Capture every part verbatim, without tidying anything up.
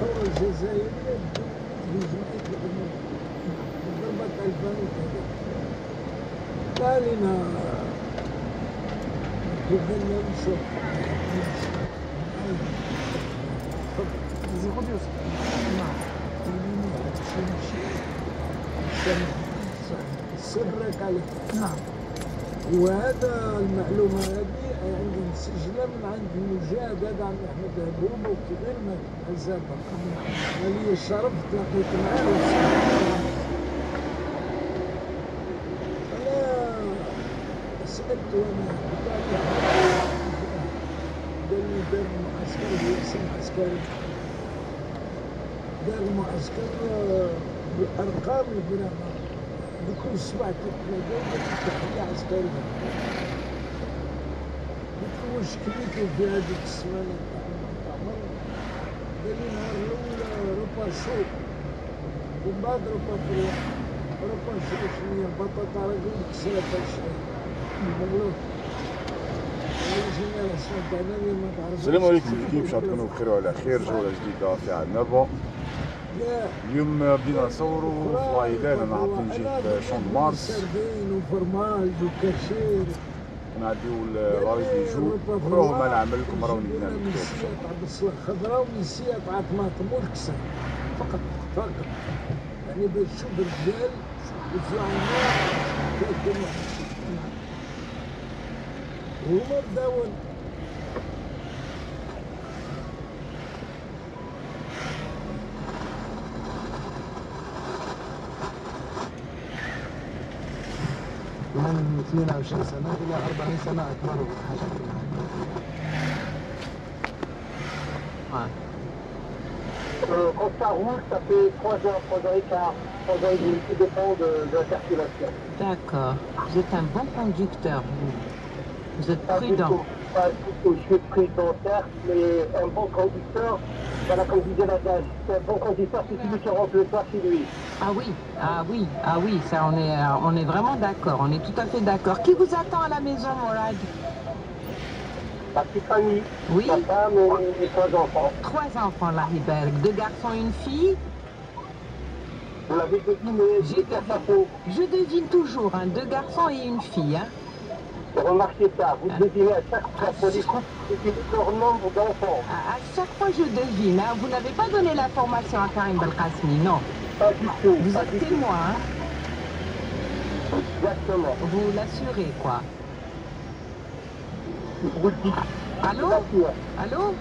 الثورة الجزائرية بجمعية الأمم الضربة تاع ألفين وكذا قال لنا قلنا نشوف زيغودي يوسف نعم سرك عليه نعم. وهذا المعلومة هذه عندي مسجلة من عند المجاهد هذا عم أحمد هبوب وكبير من الزابة لي الشرف تلاقيت معاه أنا سألت وأنا قال لي دار معسكر باسم عسكري دار معسكر بالأرقام البرامة بكل صباح تتلاقى تحية عسكرية قلت له واش كليتو في هذيك السمانة تاع المؤتمر قال لي نهار الأول روبا شو ومن بعد روبا فريح روبا شو شنو هي بطاطا راجل كسرة الشاي مغلوط السلام عليكم كيف شحال تكونوا بخير وعلى خير جولة جديدة في عندنا بون اليوم بدينا نصوروا في العائلة انا حاطين جهة شون مارس نعديو لاريزيجو نروحو مع العمل كما راهو نبدا نكتب الخضراء ونسيت تاع الطماطم والكسر فقط فقط يعني باش تشوف الرجال والزعماء كيف هما بداو من اثنين وعشرين سنة إلى أربعين سنة أكبر حاجة Ouais. Euh, quand ça roule, ça fait trois heures, trois heures et quart, trois heures et demie, tout dépend de, de la circulation. D'accord. Vous êtes un bon conducteur, vous. Vous êtes Pas prudent. Du tout, pas du tout. Je suis prudent, certes, mais un bon conducteur, voilà comme disait la dame, un bon conducteur, c'est celui qui rentre le soir chez lui. Ah oui, ah oui, ah oui, ça on est, on est vraiment d'accord, on est tout à fait d'accord. Qui vous attend à la maison, Morad? Ma petite famille, Oui. ma femme et, et trois enfants. Trois enfants, là, Hibel. Deux garçons et une fille. Vous l'avez deviné, J'ai deviné. Je devine toujours, hein, deux garçons et une fille. Hein. Remarquez ça, vous Ah. devinez à chaque fois pour les couples, c'est leur nombre d'enfants. À, à chaque fois, je devine. Hein. Vous n'avez pas donné l'information à Karim Belkacemi, non? Pas du tout. Vous pas êtes du tout. témoin, hein. Exactement. Vous l'assurez, quoi. Vous le dites. Allô? Allô?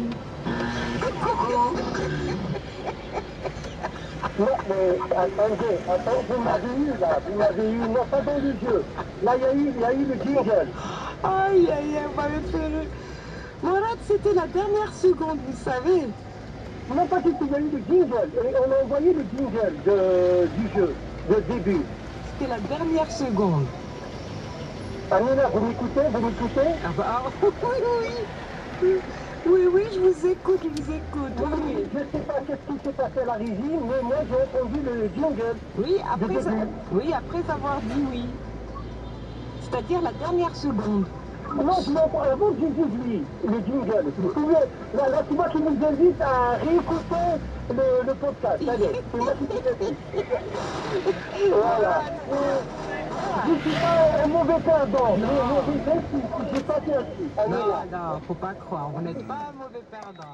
Non, mais attendez, attendez, vous m'avez eu là, vous m'avez eu, non pas dans les yeux. Là, il y a eu, il y a eu le jingle. Aïe, aïe, aïe, vous m'avez fait rire. Morad, c'était la dernière seconde, vous savez. Non, pas du tout, il y a eu le jingle. Et on a envoyé le jingle de, du jeu, le début. C'était la dernière seconde. Amina, vous m'écoutez, vous m'écoutez? Ah bah, oui, oui. Oui, oui, je vous écoute, je vous écoute. Oui, oui, je ne sais pas ce qui s'est passé à la régie, mais moi j'ai entendu le jingle. Oui, après, ça, oui, après avoir dit oui. C'est-à-dire la dernière seconde. Non, je l'entends avant que j'ai dit oui, le jingle. Vous pouvez, là, là c'est moi qui vous invite à réécouter le, le podcast. Allez, c'est moi qui vous invite. Voilà. Je ne suis pas un mauvais perdant, mais mauvais si j'ai pas fait ainsi. Non, non, faut pas croire, vous n'êtes pas un mauvais perdant.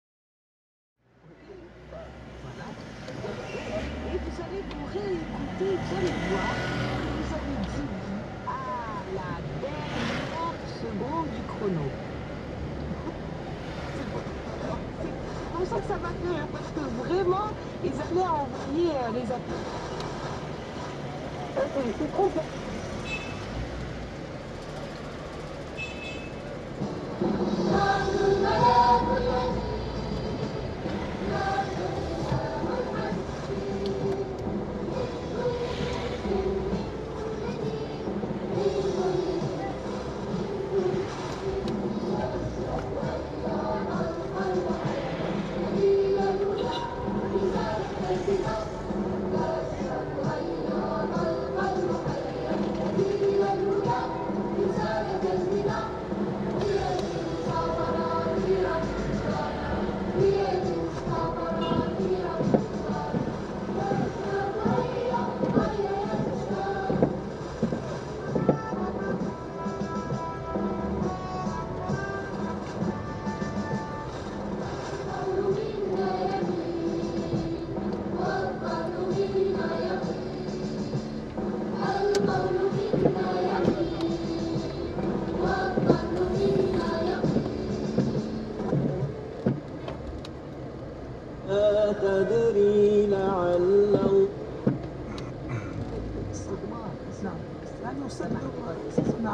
Voilà. Et vous allez vous réécouter, vous allez voir, vous avez dit oui à la dernière seconde du chrono. C'est pour ça que ça m'a fait rire, parce que vraiment, ils allaient envoyer euh, les appels. C'est trop bien.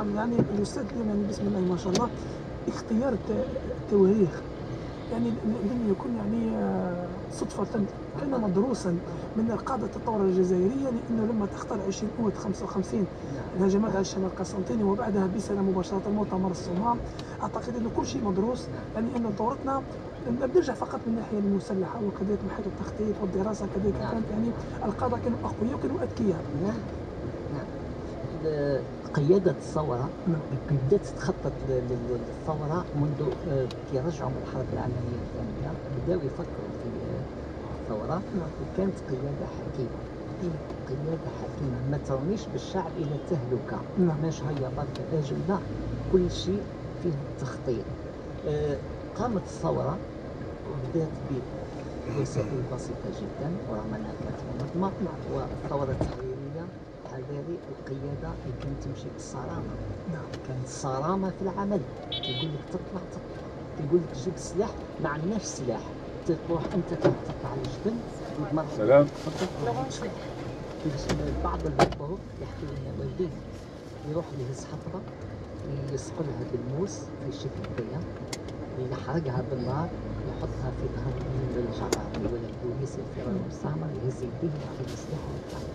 نعم يعني الاستاذ اليوم يعني بسم الله ما شاء الله اختيار التواريخ يعني لم يكن يعني صدفة، كان مدروسا من قادة الثورة الجزائرية، لأنه لما تختار عشرين أوت خمسة وخمسين الهجمات على الشمال القسنطيني وبعدها بسنة مباشرة مؤتمر الصمام، أعتقد أن كل شيء مدروس، يعني أن ثورتنا لم نرجع فقط من الناحية المسلحة وكذلك من حيث التخطيط والدراسة كذلك كانت يعني القادة كانوا أقوياء وكانوا أذكياء. نعم نعم. قيادة الثورة بدأت تخطط للثورة منذ كي رجعوا من الحرب العالمية الثانية، بداوا يفكروا في الثورة، وكانت قيادة حكيمة. قيادة حكيمة ما ترميش بالشعب إلى التهلكة، ماش هيا برك أجل، لا، كل شيء فيه التخطيط. قامت الثورة وبدأت بوسائل بسيطة جدا ورغم أنها كانت منظمة، والثورة التحريرية هذه القيادة اللي كانت تمشي بالصرامة، كانت صرامة في العمل، يقول لك تطلع تطلع، يقول لك جيب السلاح، ما عندناش سلاح، تروح أنت تطلع على الجبل. سلام. بعض البطل يحكي لنا والديه يروح يهز حطبة يسقلها بالموس في شكل كذا، يحرقها بالنار، يحطها في ظهر الجرائم ولا البوليس الفرار المستعمر، يهز يديه ياخذ السلاح ويطلع.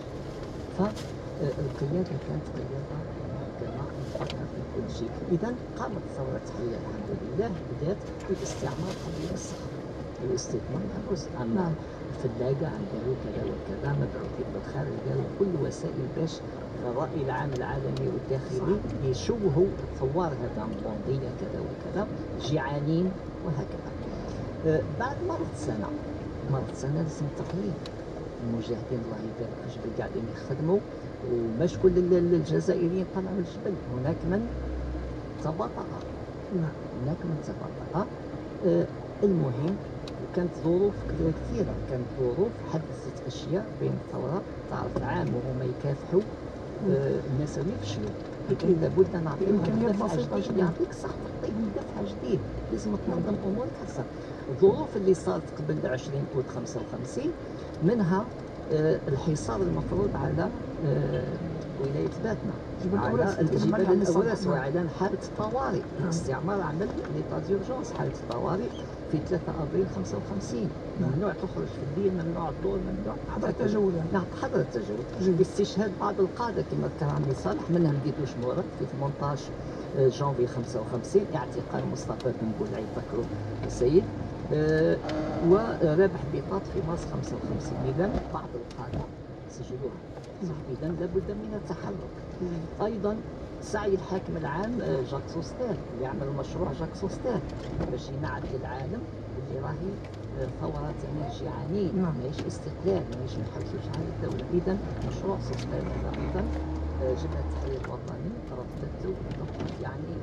فالقيادة كانت قيادة محكمة مفكرة في كل شيء. إذا قامت الثورة التحريرية الحمد لله، بدأت بالاستعمار قبل الصخر، الاستثمار محبوس، أما الفلاقة عم قالوا كذا وكذا، مبعوثين بالخارج قالوا كل وسائل باش الرأي العام العالمي والداخلي يشوهوا الثوار هذا بوندية كذا وكذا، جيعانين وهكذا. أه بعد مرت سنة، مرت سنة لازم تقليد. المجاهدين الله يبارك في الجبل قاعدين يخدموا، ومش كل الجزائريين طلعوا الجبل، هناك من تباطأ، هناك من تباطأ. أه المهم كانت ظروف كثيرة، كانت ظروف حدثت أشياء بين الثورة، تعرف عام وهما يكافحوا، أه الناس اللي يفشلوا، لكن لابد نعطيهم دفعة جديدة، يعطيك صح تعطيهم دفعة جديد، لازم تنظم أمورك أحسن. الظروف اللي صارت قبل عشرين أوت خمسة وخمسين منها أه الحصار المفروض على أه ولاية باتنا، على الجبال الأوراس، وإعلان حالة طوارئ. الاستعمار عمل ليطا ديورجونس حالة طوارئ في ثلاثة أبريل خمسة وخمسين، ممنوع تخرج في الليل، ممنوع الدور، ممنوع حظر التجول. نعم حظر التجول باستشهاد بعض القادة كما ذكر عمي صالح، منهم ديدوش مورد في ثمانية عشر جانفي خمسة وخمسين، اعتقال مصطفى بن بولعي فكروا السيد، أه ورابح بيطات في مارس خمسة وخمسين. إذا بعض القادة سجلوها، إذا لابد من التحرك. أيضا سعي الحاكم العام جاك سوستير اللي عمل مشروع جاك سوستير باش ينعد للعالم اللي راهي ثورات يعني جيعانين، ماهيش استقلال، ماهيش نحوسوش على الدولة. إذا مشروع سوستير هذا أيضا جبهة التحرير الوطني رفضته، يعني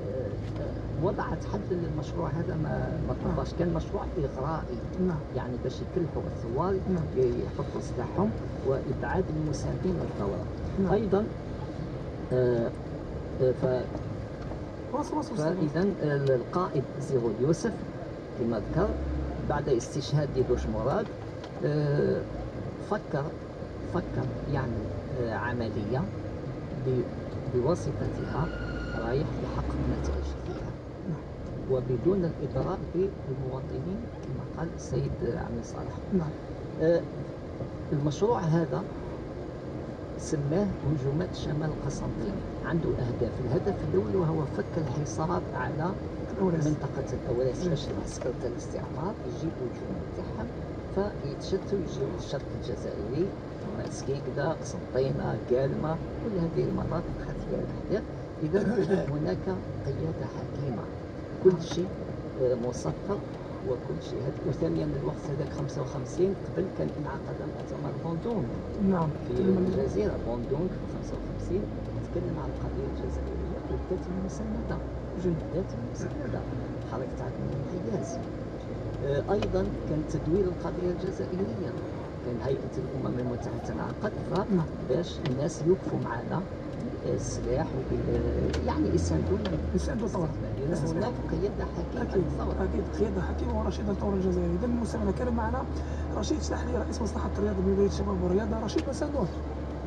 وضعت حد للمشروع هذا، ما ما طبقش، كان مشروع إغرائي، يعني باش يكلفوا الثوار يحطوا سلاحهم وإبعاد المساندين للثورة. أيضا آه ف فإذا القائد زيرو يوسف كما ذكر بعد استشهاد ديدوش مراد آه فكر فكر يعمل آه عملية بواسطتها رايح يحقق نتائج فيها وبدون الإضرار بالمواطنين كما قال السيد عمي صالح. آه المشروع هذا سماه هجومات شمال القسنطيني، عنده أهداف. الهدف الأول وهو فك الحصار على منطقة الأوراس باش العسكرة الاستعمار يجيبوا الجنود تاعهم فيتشتوا يجيو للشرق الجزائري، سكيكدا، قسنطينة، كالما، كل هذه المناطق خدت فيها الأحداث. إذا هناك قيادة حكيمة، كل شيء مصفق وكل شيء هذا. وثانيا الوقت هذاك خمسة وخمسين قبل كان انعقد مؤتمر بوندونغ نعم في الجزيرة، بوندونغ في خمسة وخمسين تكلم عن القضية الجزائرية والذات المسندة، الذات المسندة، حركة عدم الانحياز. أيضا كان تدوير القضية الجزائرية، كان هيئة الأمم المتحدة تنعقد باش الناس يوقفوا معنا السلاح يعني يساندونا يساندوا الثورة. هناك قيادة حكيمة أكيد أكيد قيادة حكيمة ورشيدة الثورة الجزائرية. إذا المستمعين الكرام معنا رشيد شلحلي رئيس مصلحة الرياضة بولاية الشباب والرياضة. رشيد مساء النور.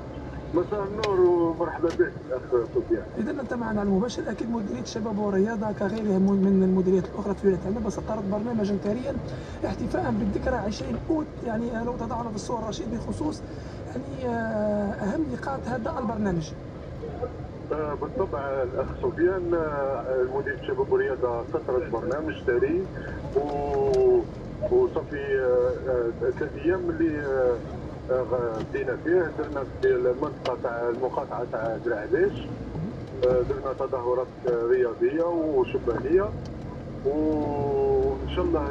مساء النور ومرحبا بك اخ سفيان. اذا انت معنا على المباشر، اكيد مديريه الشباب والرياضه كغيرها من المديريات الاخرى في ولايه عنابه ستعرض برنامجا ثريا احتفاء بالذكرى عشرين اوت، يعني لو تضعنا في الصور رشيد بخصوص يعني اهم نقاط هذا البرنامج. بالطبع الاخ سفيان، مديريه الشباب والرياضه ستعرض برنامج ثري و وصافي ثلاث ايام اللي بدينا فيه. درنا في المنطقه تاع المقاطعه تاع درعبيش، درنا تظاهرات رياضيه وشبانيه، وان شاء الله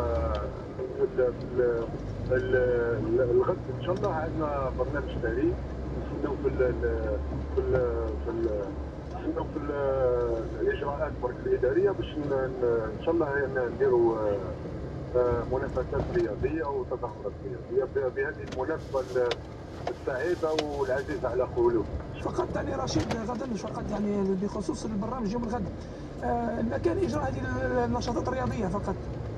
الغد ان شاء الله عندنا برنامج ثري. نستناو في ال في ال في نستناو في الاجراءات برك الاداريه باش ان شاء الله نديروا منافسات رياضيه وتظاهرات رياضيه بهذه المناسبه السعيده والعزيزه على قلوب. فقط يعني رشيد غدا مش فقط يعني بخصوص البرنامج يوم الغد، المكان اجراء هذه النشاطات الرياضيه فقط.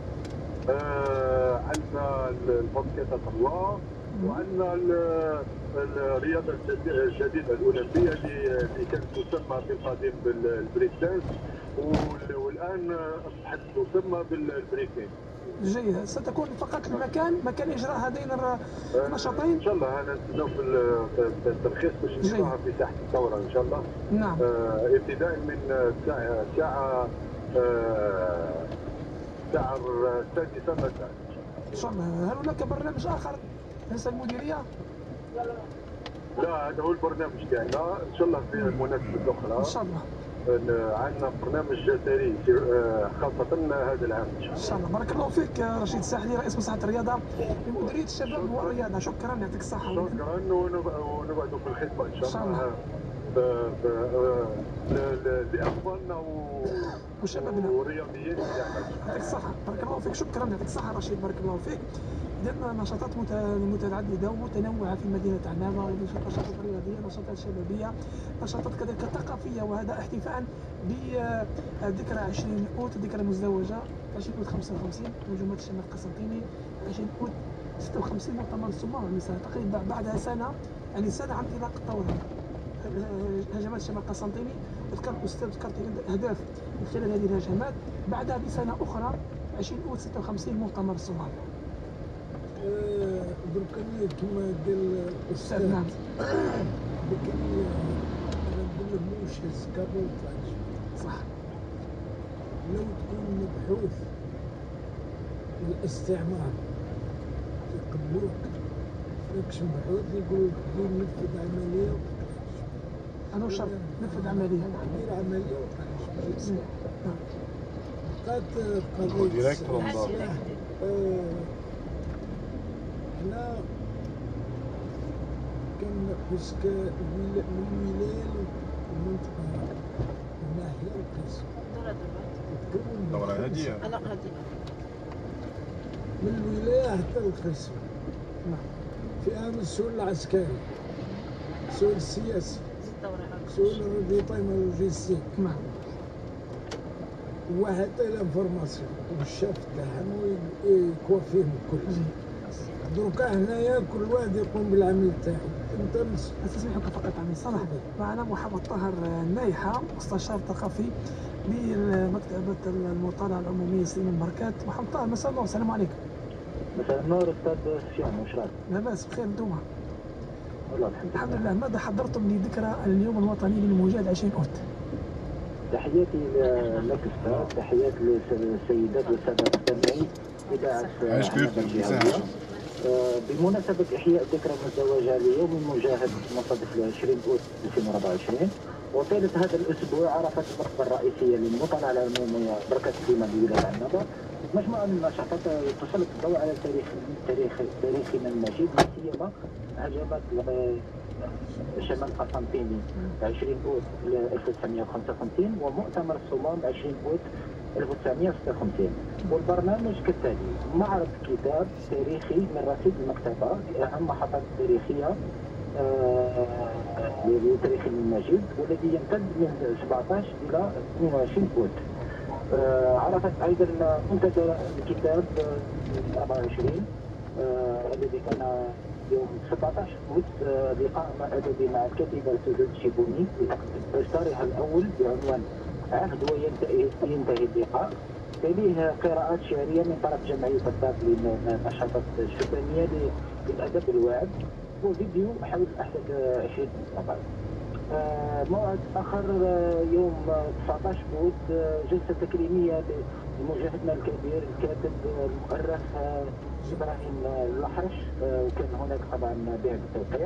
آه عندنا الباسكيت الله، وعندنا الرياضه الجديده الاولمبيه اللي كانت تسمى في القديم بالبريك دانس، والان اصبحت تسمى بالبريكين. جيد، ستكون فقط المكان مكان اجراء هذين النشاطين ان شاء الله. انا نستناو في الترخيص باش نشوفها في ساحه الثوره ان شاء الله. نعم. آه ابتداء من الساعه الساعه آه الساعه السادسه مساء ان شاء الله. هل هناك برنامج اخر ليس المديريه؟ لا، هذا هو البرنامج تاعنا ان شاء الله. في المناسبه الاخرى ان شاء الله عندنا برنامج ثري خاصة هذا العام ان شاء الله. بارك الله فيك رشيد ساحلي، رئيس مصلحة الرياضة لمديرية الشباب والرياضة. شكرا، يعطيك الصحة. شكرا، ونبعدوا في الخدمة ان شاء الله لاطفالنا وشبابنا والرياضيين. يعطيك الصحة، بارك الله فيك. شكرا، يعطيك الصحة رشيد، بارك الله فيك. إذا نشاطات متعددة ومتنوعة في مدينة عنابة، نشاطات رياضية، نشاطات شبابية، نشاطات كذلك ثقافية، وهذا احتفاء بذكرى عشرين اوت، ذكرى مزدوجة. عشرين اوت خمسة وخمسين هجومات الشمال القسنطيني، عشرين اوت ستة وخمسين مؤتمر الصمام المثال، تقريبا بعدها سنة، يعني سنة عن انطلاق الثورة هجمات الشمال القسنطيني. ذكر الاستاذ ذكرت اهداف من خلال هذه الهجمات. بعدها بسنة أخرى عشرين اوت ستة وخمسين مؤتمر الصمام. دركا كما قال الاستاذ، نعم، لكن انا نقول له موش كابل صح. لو تكون مبحوث الاستعمار يقبلوك، ماكش مبحوث يقولوا لك دير نفذ عمليه وتخرج. انا شرط نفذ عمليه، دير عمليه وتخرج. بقات هو ديريكتور نضاف. حنا كان باسكو من الولايه للمنطقه الناحيه القسم دورة هادية. أنا قادمة من الولايه حتى القسم فيها مسؤول العسكري، مسؤول السياسي، مسؤول الربيطي من اللوجيستيك، وحتى الانفورماسيون والشاف تاعهم ويكوافيهم الكل. دروكا هنايا كل واحد يقوم بالعمل تاعو. انت استسمحك فقط عمي صلاح، معنا محمد طاهر النايحه، مستشار ثقافي بمكتبه المطالعه العموميه سليمان بركات. محمد طاهر، مساء النور، السلام عليكم. مساء النور استاذ سفيان، واش راك؟ لاباس بخير، انتوما؟ والله الحمد لله. الحمد لله. ماذا حضرتم لذكرى اليوم الوطني للمجاهد عشرين اوت؟ تحياتي لك استاذ، تحيات للسيدات والساده المستمعين اذاعه عنابه الجهويه. بمناسبة إحياء ذكرى مزدوجة ليوم المجاهد المصادف ل عشرين اوت ألفين وأربعة وعشرين، وطيلة هذا الأسبوع عرفت الرغبة الرئيسية للمطالعة العمومية بركة سليمان بولاية عنابة مجموعة من النشاطات تسلط الضوء على تاريخ تاريخ تاريخنا المجيد، لا سيما هجمات الشمال القسنطيني عشرين اوت ألف وتسعمائة وخمسة وخمسين ومؤتمر الصمام عشرين اوت ألف وتسعمائة وستة وخمسين. والبرنامج كالتالي: معرض كتاب تاريخي من رصيد المكتبة لأهم محطات تاريخية لتاريخ المجيد، والذي يمتد من سبعة عشر إلى اثنين وعشرين اوت. عرفت أيضا منتدى الكتاب أربعة وعشرين الذي كان يوم سبعطاش أوت لقاء أدبي مع الكاتبة سوزان الشيبوني إصدارها الأول بعنوان عهد وينتهي ينتهي اللقاء. تليه قراءات شعرية من طرف جمعية الضاد للنشاطات الشبانية للأدب الواعد، وفيديو حول أحدث عشرين طبعا. موعد آخر يوم تسعطاش أوت جلسة تكريمية لمجاهدنا الكبير الكاتب المؤرخ إبراهيم الأحرش، وكان هناك طبعا بيع بالتوقيع.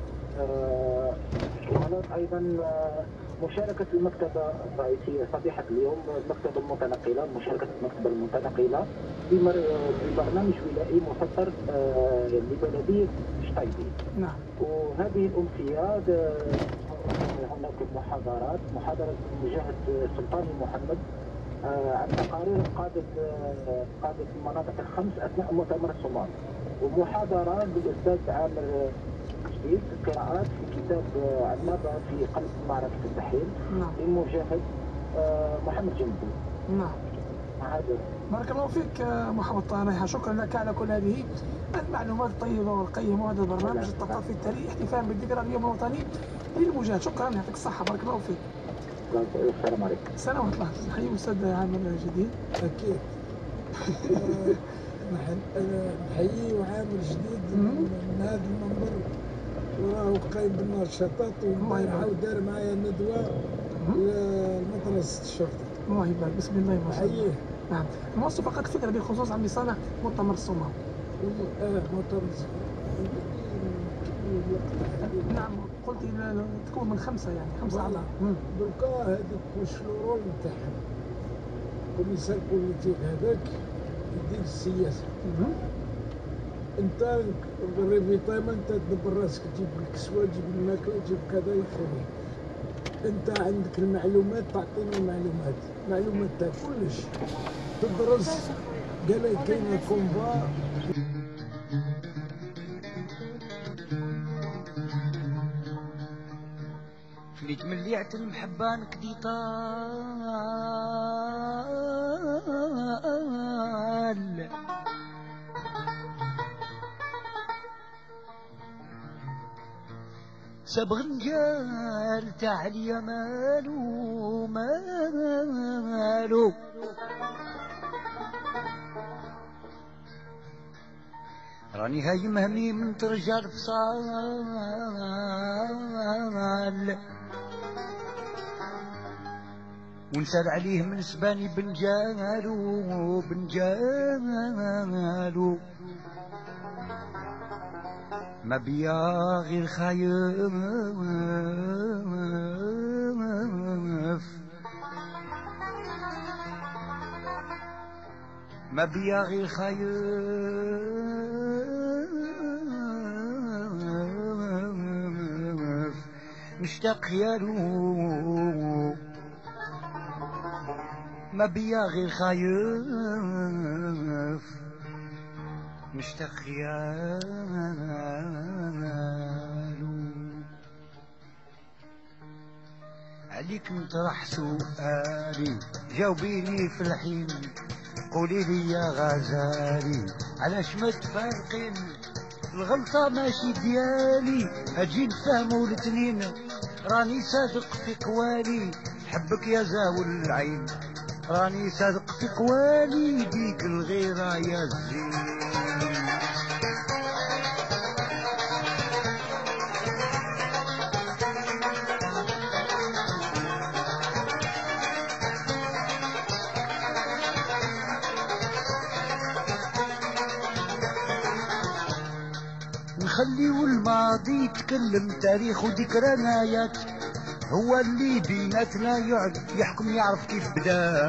وهناك أيضا مشاركة المكتبة الرئيسية صبيحة اليوم، المكتبة المتنقلة، مشاركة المكتبة المتنقلة ببرنامج ولائي مسطر لبلدية شطيبي. نعم. وهذه الأمسية هناك محاضرات، محاضرة المجاهد سلطاني محمد عن تقارير قادة قادة المناطق الخمس أثناء مؤتمر الصومال، ومحاضرة للأستاذ عامر جديد قراءات في كتاب عنابة في قلب معركة الدحيل للمجاهد محمد جنبي. نعم. بارك الله فيك محمد طاريحة، شكرا لك على كل هذه المعلومات الطيبة والقيمة، وهذا البرنامج الثقافي التالي احتفاء بالذكرى اليوم الوطني للمجاهد. شكرا، يعطيك الصحة، بارك الله فيك. السلام عليكم. السلام ورحمة الله. نحيي الأستاذ عامر جديد. أكيد. نحيي وعامر جديد من هذا المنبر، وراه قايم بالنشاطات، وعاود دار معايا ندوة لمدرسة الشرطة. الله يبارك، بسم الله ما شاء الله. نحييه. نعم. نوصل فقط فكرة بخصوص عم صالح مؤتمر الصومال. اه مؤتمر نعم، قلت تكون من خمسة يعني خمسة على دركا هذيك واش الرول نتاعها كوميسار بوليتيك هذاك يدير السياسة. انت الريفيطايمون انت تدبر راسك، تجيب الكسوة، تجيب الماكلة، تجيب كذا يخليك. انت عندك المعلومات تعطيني المعلومات، معلومات تاع كلش تدرس. قال لك كاين كومبا فليت من ليعت المحبة نكدي طال سبغ نجال تاع ليا مالو مالو راني هاي مهمي من ترجع الفصال ونسال عليه من سباني بنجالو بنجالو ما بيا غير خايف ما بيا غير خايف مشتاق خيالو ما بيا غير خايف مشتاق خيالو عليك نطرح سؤالي جاوبيني في الحين قولي لي يا غزالي علاش ما تفارقين الغلطة ماشي ديالي اجي نفهمو الاثنين راني صادق في قوالي حبك يا زاول العين راني صادق في قوالي بيك الغيرة يا الزين نخليو الماضي يتكلم تاريخ وذكريات هو اللي بيناتنا يقعد يحكم يعرف كيف بدا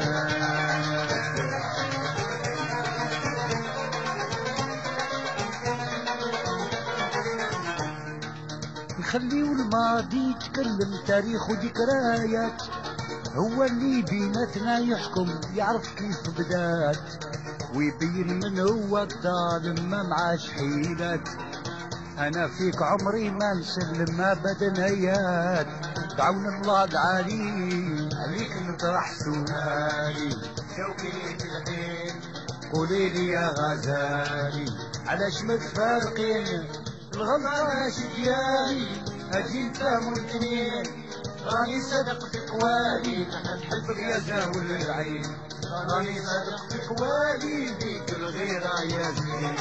نخليو الماضي يتكلم تاريخ وذكريات هو اللي بيناتنا يحكم يعرف كيف بدات ويبين من هو الظالم ما معاش حيلات انا فيك عمري ما نسلم ابدا هيات دعون الله العالي عليك نطرح سؤالي شوقي في العين قولي لي يا غزالي علاش متفارقين؟ الغلطة ماشي ديالي اجي نفهمو الاثنين، راني صادق في قوالي نحبك يا زاول العين، راني صادق في قوالي بيك الغيرة يا زين.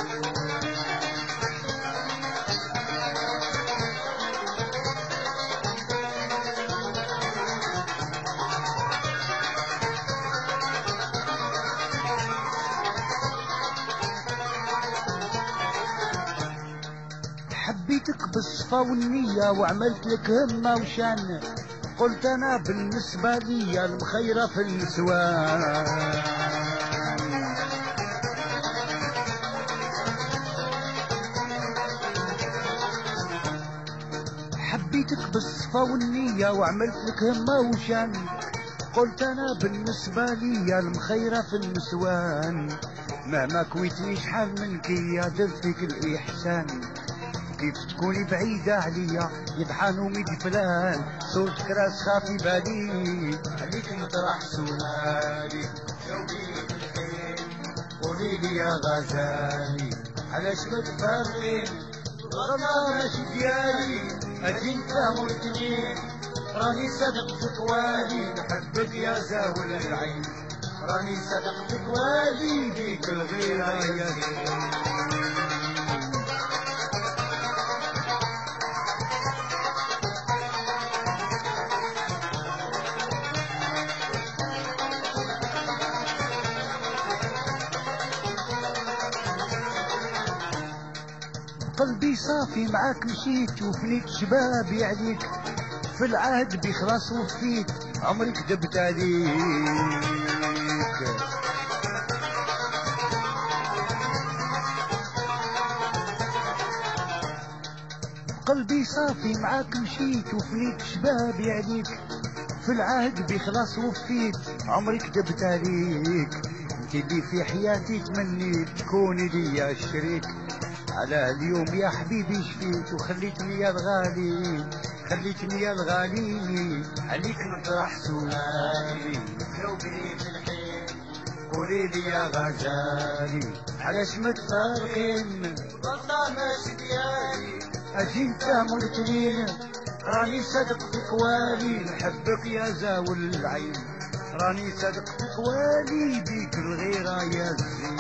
حبيتك بالصفا والنية وعملت لك همة وشان، قلت انا بالنسبة لي المخيرة في النسوان. حبيتك بالصفا والنية وعملت لك همة وشان، قلت انا بالنسبة لي المخيرة في النسوان. مهما كويتني شحال منك يا درت فيك الاحسان، كيف تكوني بعيدة عليا يطحن وميدي فلان، صورتك راسخة في بالي عليك نطرح سؤالي، جاوبيني بالخير قولي لي يا غزالي علاش متفرقين؟ الغلطة ماشي ديالي اجي نفهمو الاثنين، راني صادق في قوالي نحبك يا زاول العين، راني صادق في قوالي بيك الغيرة يا زين. قلبي صافي معاك مشيت وفنيت شبابي عليك، في العهد بيخلص وفيت عمري كذبت عليك. قلبي صافي معاك مشيت وفنيت شبابي عليك، في العهد بيخلص وفيت عمري كذبت عليك. انت اللي في حياتي تمنيت تكوني لي الشريك، على اليوم يا حبيبي شفيت وخليتني يا الغالي، خليتني يا الغالي عليك نطرح سؤالي، جاوبيني في الحين قولي لي يا غزالي علاش متفارقين؟ الغلطة ماشي ديالي اجي نفهمو الاثنين، راني صادق في قوالي نحبك يا زاول العين، راني صادق في قوالي بيك الغيرة يا زين.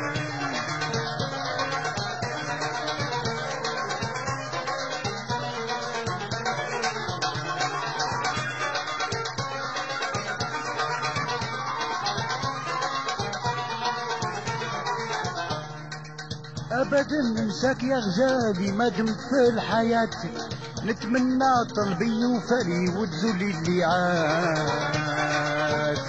ابدا ننساك يا غزالي ما دمت في الحياة، نتمنى طلبي وفري وتزولي اللي عاد.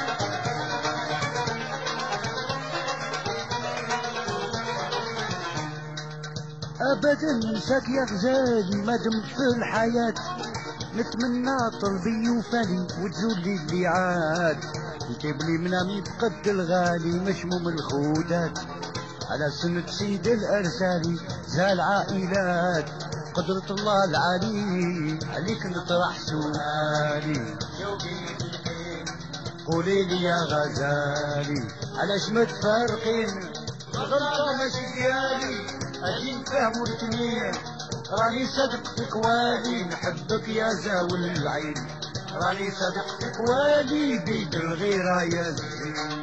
ابدا ننساك يا غزالي ما دمت في الحياة، نتمنى طلبي وفري وتزولي اللي عاد. نجيب لي منامي بقد الغالي مشموم الخودات، على سنة سيد الأرسالي زال عائلات، قدرة الله العلي عليك نطرح سؤالي، جاوبيني بالخير قولي لي يا غزالي علاش متفارقين؟ الغلطة ماشي ديالي اجي نفهمو الاثنين، راني صادق في قوالي نحبك يا زاول العين، راني صادق في قوالي بيد الغيرة يا زين.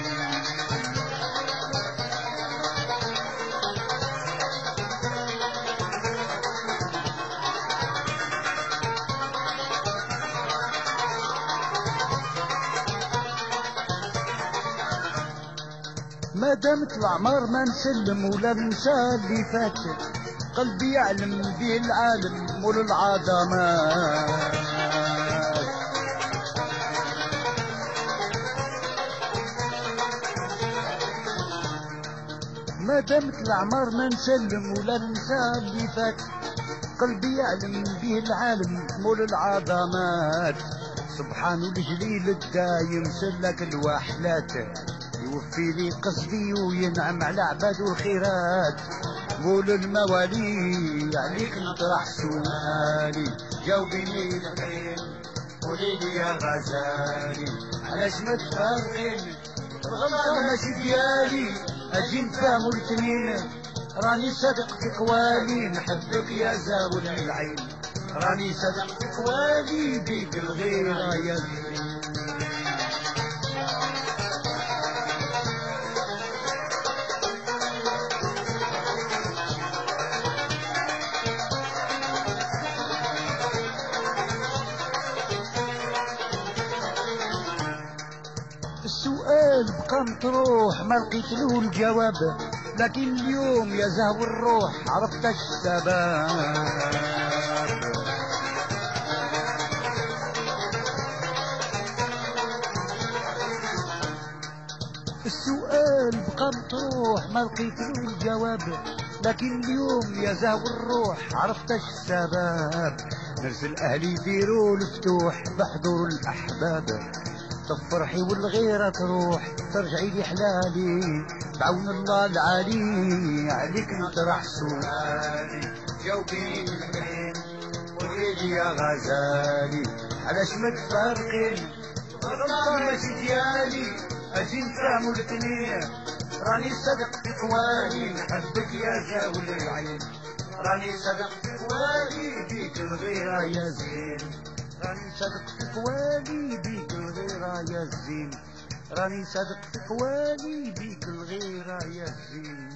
ما دامت العمر ما نسلم ولا ننسى اللي فات، قلبي يعلم به العالم مول العظمات. ما دامت العمر ما نسلم ولا ننسى اللي فات، قلبي يعلم به العالم مول العظمات. سبحان الجليل الدايم سلك الوحلات، يوفي لي قصدي وينعم على عباد الخيرات. قول الموالي عليك نطرح سؤالي، جاوبيني الحين قولي لي يا غزالي علاش متفارقين؟ الغلطة ماشي ديالي اجي نفهمو الاثنين راني صادق في قوالي نحبك يا زاول العين راني صادق في قوالي بيك الغيرة يا زين السؤال بقى مطروح ما لقيت له الجواب لكن اليوم يا زهو الروح عرفت السبب السؤال بقى مطروح ما لقيت له الجواب لكن اليوم يا زهو الروح عرفت السبب نرسل اهلي يديروا الفتوح بحضور الاحباب تفرحي والغيرة تروح ترجعي لي حلالي بعون الله العالي عليك نطرح سؤالي جاوبيني بالحين قوليلي يا غزالي علاش ما تفارقين الغلطة ماشي ديالي اجي نفهمو الاثنين راني صادق في قوالي نحبك يا زاول العين راني صادق في قوالي بيك الغيرة يا زين راني صادق في قوالي بيك الغيرة يا زين راني صادق في قوالي بيك الغيرة يا زين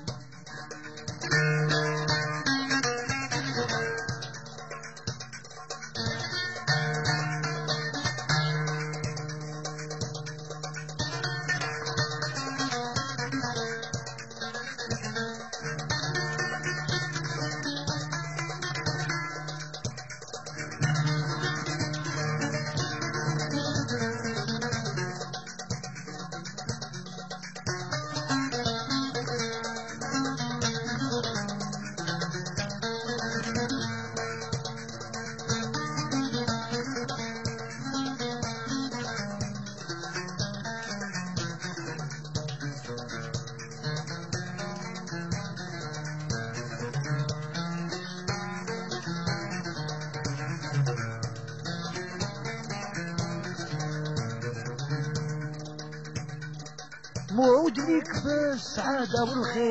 موعود ليك بالسعادة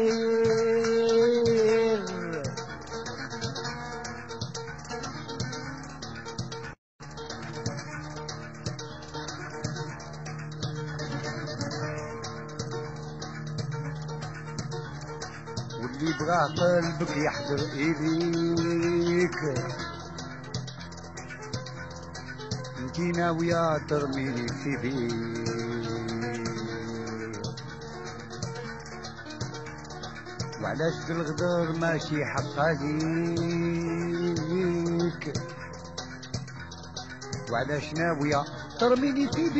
والخير واللي بغى قلبك يحضر إليك انتي ناوية ترميني في بيك وعلاش بالغدر ماشي حق عليك وعلاش ناوية ترميني في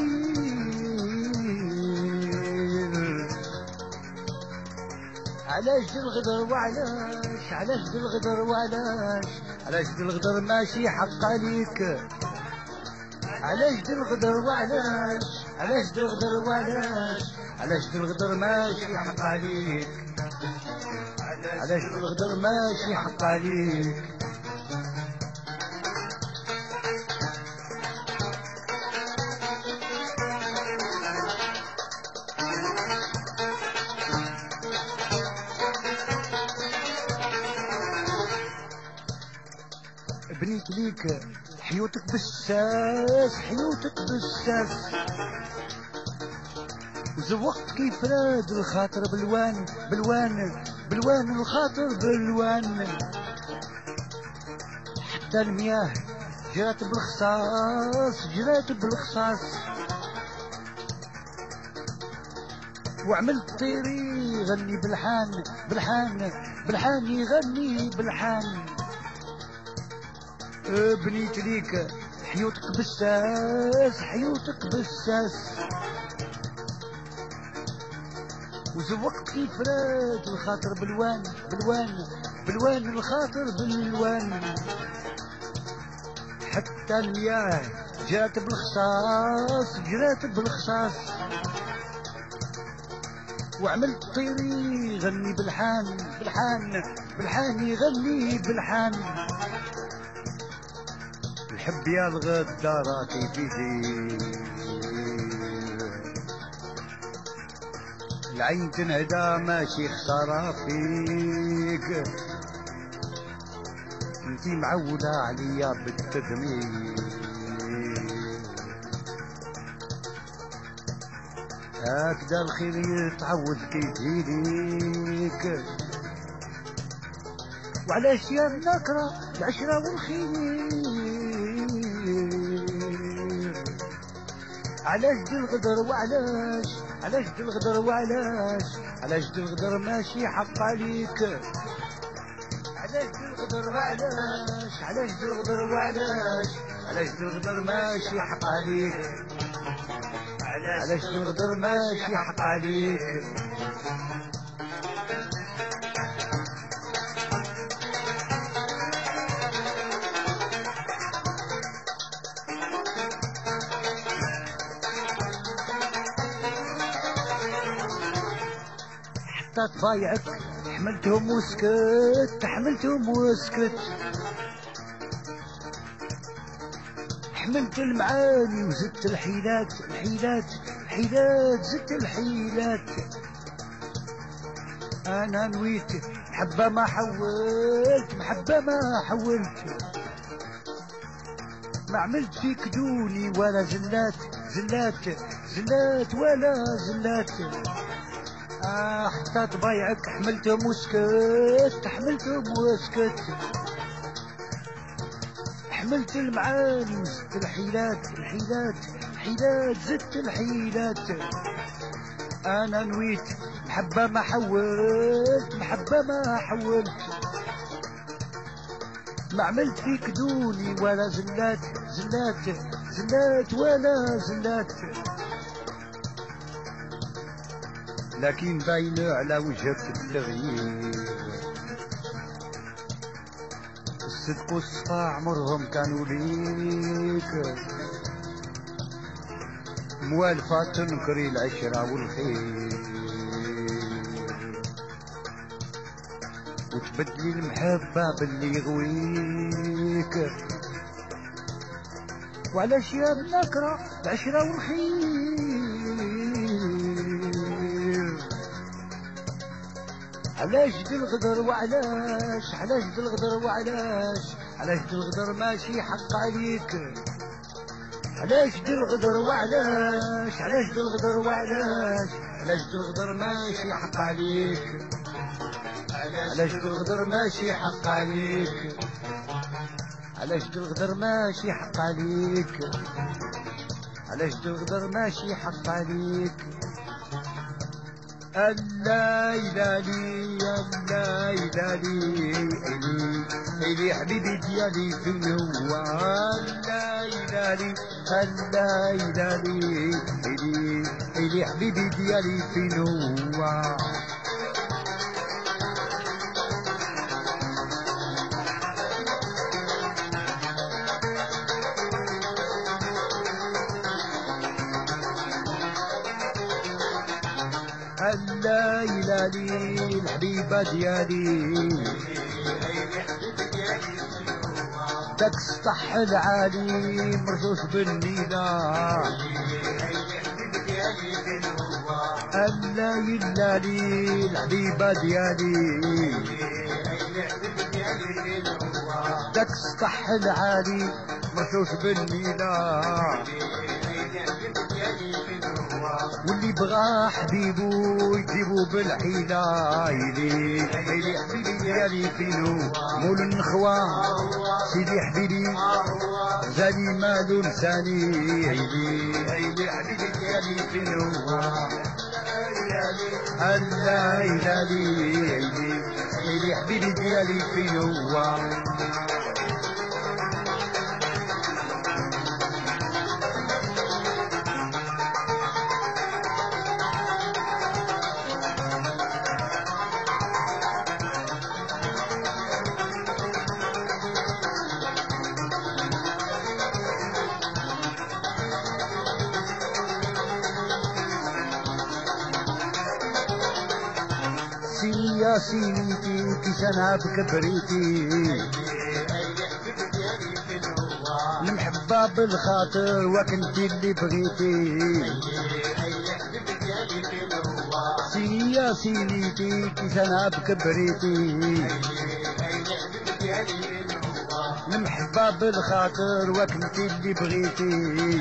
بير علاش بالغدر وعلاش علاش بالغدر وعلاش علاش بالغدر ماشي حق عليك علاش بالغدر وعلاش علاش بالغدر وعلاش علاش بالغدر ماشي حق عليك علاش بالغدر ماشي حق عليك بنيت ليك حيوتك بالساس حيوتك بالساس وزوقت كيف راد الخاطر بالوان بالوان بالوان الخاطر بالوان حتى المياه جرات بالخصاص جرات بالخصاص وعملت طيري يغني بالحان بالحان بالحان يغني بالحان بنيت ليك حيوتك بالساس حيوتك بالساس وزوقت كيف راد الخاطر بالوان بالوان بالوان الخاطر بالوان حتى المياه جات بالخصاص جرات بالخصاص وعملت طيري يغني بالحان بالحان بالحان يغني بالحان الحب يا الغدارة كيف يدير العين تنهدى ماشي خسارة فيك، انتي معولة عليا بالتدمير، هكذا الخير يتعود كيجيليك. وعلاش يا النكرة العشرة والخير، علاش دي الغدر وعلاش، علاش دي الغدر وعلاش، علاش دي الغدر ماشي حق عليك، علاش دي الغدر وعلاش، علاش دي الغدر وعلاش، علاش دي الغدر ماشي حق عليك، علاش دي الغدر ماشي حق عليك. تضايعك حملتهم وسكت، حملتهم وسكت، حملت المعاني وزدت الحيلات، الحيلات الحيلات زدت الحيلات. انا نويت محبة ما حولت، محبة ما حولت، ما عملت فيك دوني ولا زلات، زلات زلات ولا زلات. آه حتى تضيعك حملتهم وسكت، حملتهم وسكت، حملت المعاني وزدت الحيلات، الحيلات الحيلات زدت الحيلات. انا نويت محبة ما حولت، محبة ما حولت، ما عملت فيك دوني ولا زلات، زلات زلات ولا زلات. لكن باين على وجهك التغيير، الصدق والصفا عمرهم كانوا ليك، موالفة تنكري العشرة والخير، وتبدلي المحبة باللي يغويك. وعلاش يا النكرة العشرة والخير، علاش دي الغدر وعلاش، علاش دي الغدر وعلاش، علاش دي الغدر ماشي حق عليك، علاش دي الغدر وعلاش، علاش دي الغدر وعلاش، علاش دي الغدر ماشي حق عليك، علاش دي الغدر ماشي حق عليك، علاش دي الغدر ماشي حق عليك، علاش دي الغدر ماشي حق عليك. الليلالي الليلالي إلي إلي حبيبي ديالي فين هو، الليلالي الليلالي إلي إلي حبيبي ديالي فين هو. الليلالي الحبيبة ديالي داك السطح العالي مرشوش بالنيلة، الليلالي الحبيبة ديالي داك السطح العالي مرشوش بالنيلة، واللي بغى حبيبو يجيبو بالحيلة. إلي إلي حبيبي ديالي فينو مول النخوة، سيدي حبيبي غالي مالو لساني. إلي إلي حبيبي ديالي فينو الليلالي إلي إلي حبيبي ديالي فينو. يا سينيتي كيسانها بكبريتي، المحبة بالخاطر وكنتي اللي بغيتي. يا سيدي كيسانها بكبريتي المحبة بالخاطر وكنتي اللي بغيتي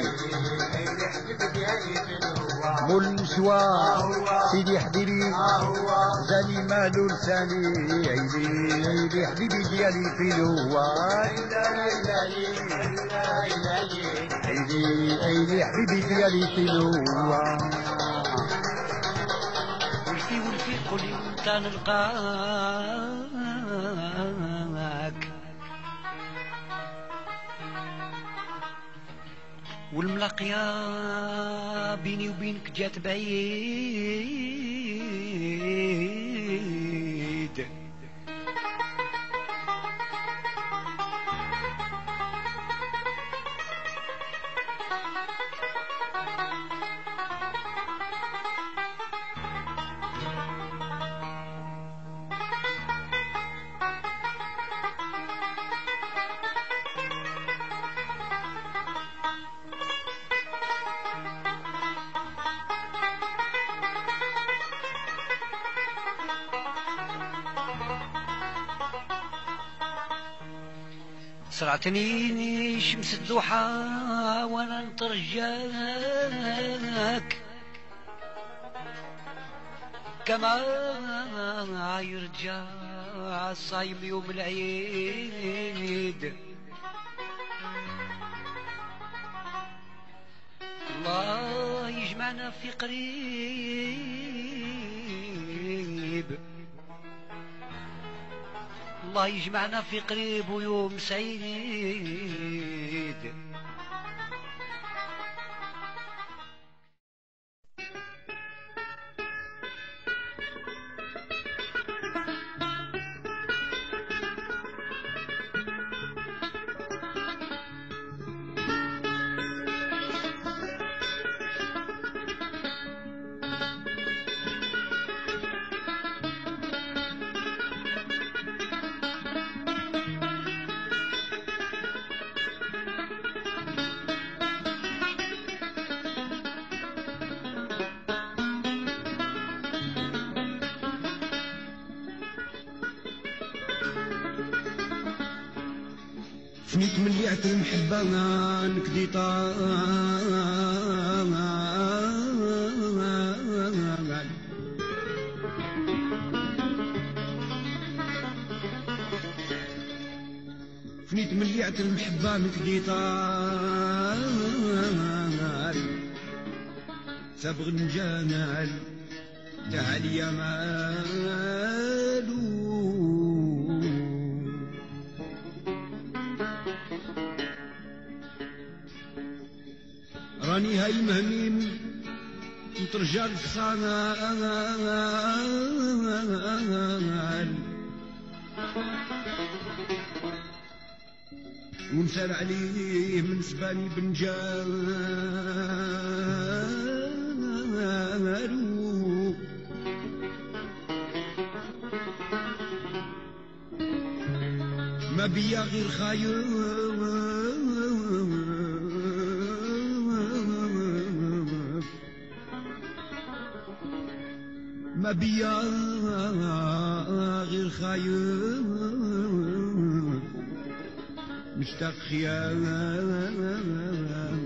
مول المشوار سيدي حبيبي زاني مالو لساني عيني عيني حبيبي ديالي في الهوار عيني عيني حبيبي ديالي في الهوار ولفي ولفي قولي وانت نلقاك والملاقية بيني وبينك جات بعيد صرعتني شمس الضحى وانا نترجاك كما يرجع الصايم يوم العيد الله يجمعنا في قريب الله يجمعنا في قريب ويوم سعيد فنيت من ليعة المحبة نكدي طال فنيت من ليعة المحبة نكدي طال سابغ نجانال تعال يا مالو راني هاي مهميم نترجع الصنال ونسال عليه من سباني بنجالو ما بيا غير خايف ما بيا غير خايف مشتاق خيالو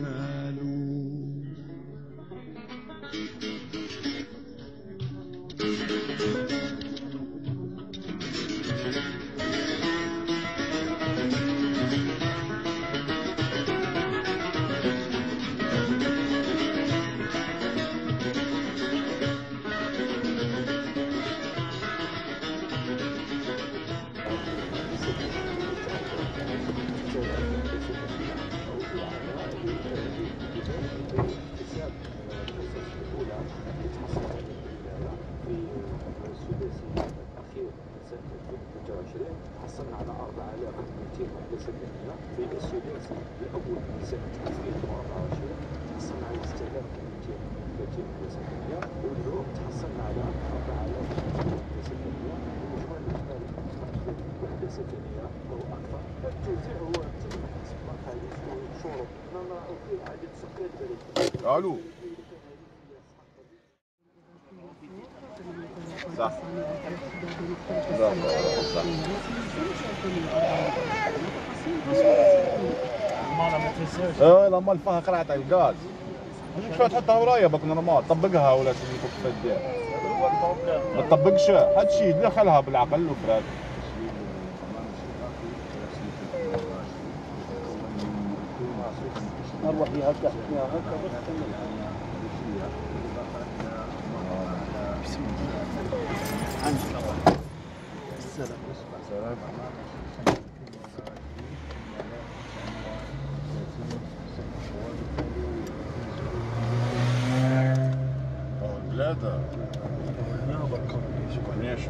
حصلنا على أربعة آلاف ومئتين وحدة سكنية في السداسي الأول من سنة ألفين وأربعة وعشرين تحصلنا على ستة آلاف ومئتين وثلاثين وحدة سكنية واليوم تحصلنا على أربعة آلاف ومئتين وحدة سكنية ومجمل الإجمالي وحدة سكنية أو أكثر. التوزيع هو تم حسب مقاييس وشروط نرى فيه عدد سكان بلدي. الو صح. صح. اه لما الفها قرعت على الغاز مش شويه تحطها ورايا بك نورمال طبقها ولا سيدي فوق الفدان ما تطبقش حد شي دخلها بالعقل وفراد اروح فيها هكا فيها هكا بس السلام. سلام. ثلاثة ماشي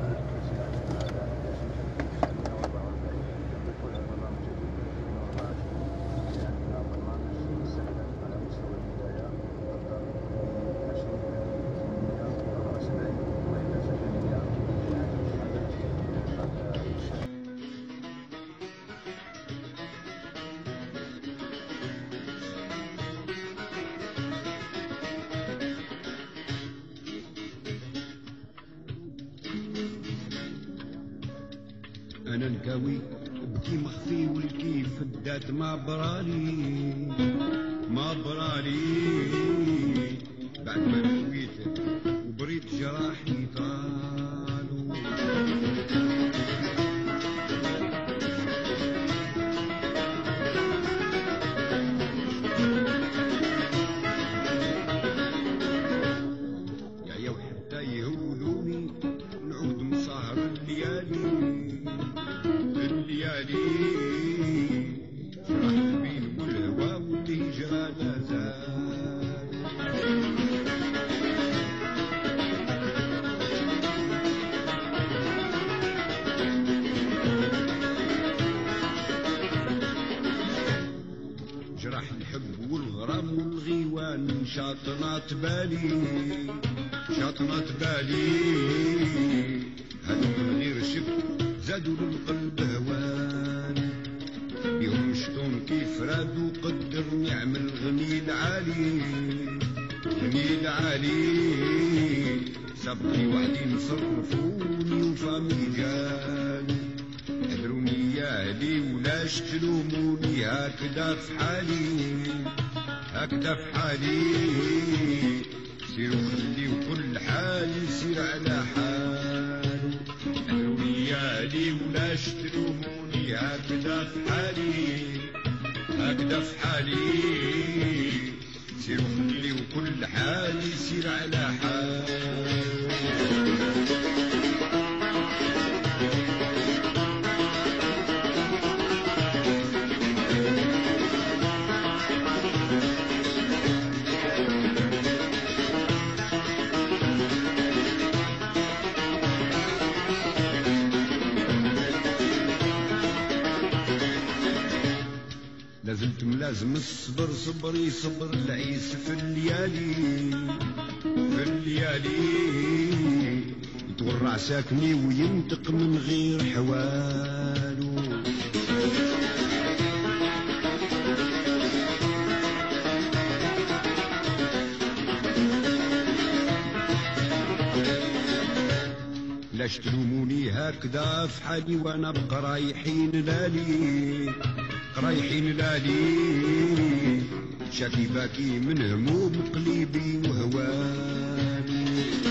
انا نكاوي بدي مخفي والكيف بدات ما برالي ما برالي بعد ما نويت وبريد جراحي طالوا يا يا وحتى يهولوني نعود مسهر الليالي الليالي فرح البين والهوا والهجرة لا زال جرح الحب والغرام والغيوان شاطنات بالي شاطنات بالي هادو من غير شفت زادوا للقلب هوان بيهم شتون كيف رادوا قدر نعمل غني العالي غني العالي سبقي وحدي نصرفوني وفامي جاني هدروني يا اهلي ولاش تلوموني هكذا في حالي هكذا في حالي سيروا خليوا كل حال يسير على حال لي ولاش تلوموني هكذا في حالي هكذا في حالي سيروا خليوا كل حال يسير على حال لازلت ملازم الصبر صبري صبر العيس في الليالي في الليالي يتورع ساكني وينطق من غير حوالو لاش تلوموني هكذا في حالي وانا بقى رايحين لالي رايحين لالي شاكي باكي من هموم قليبي وهواني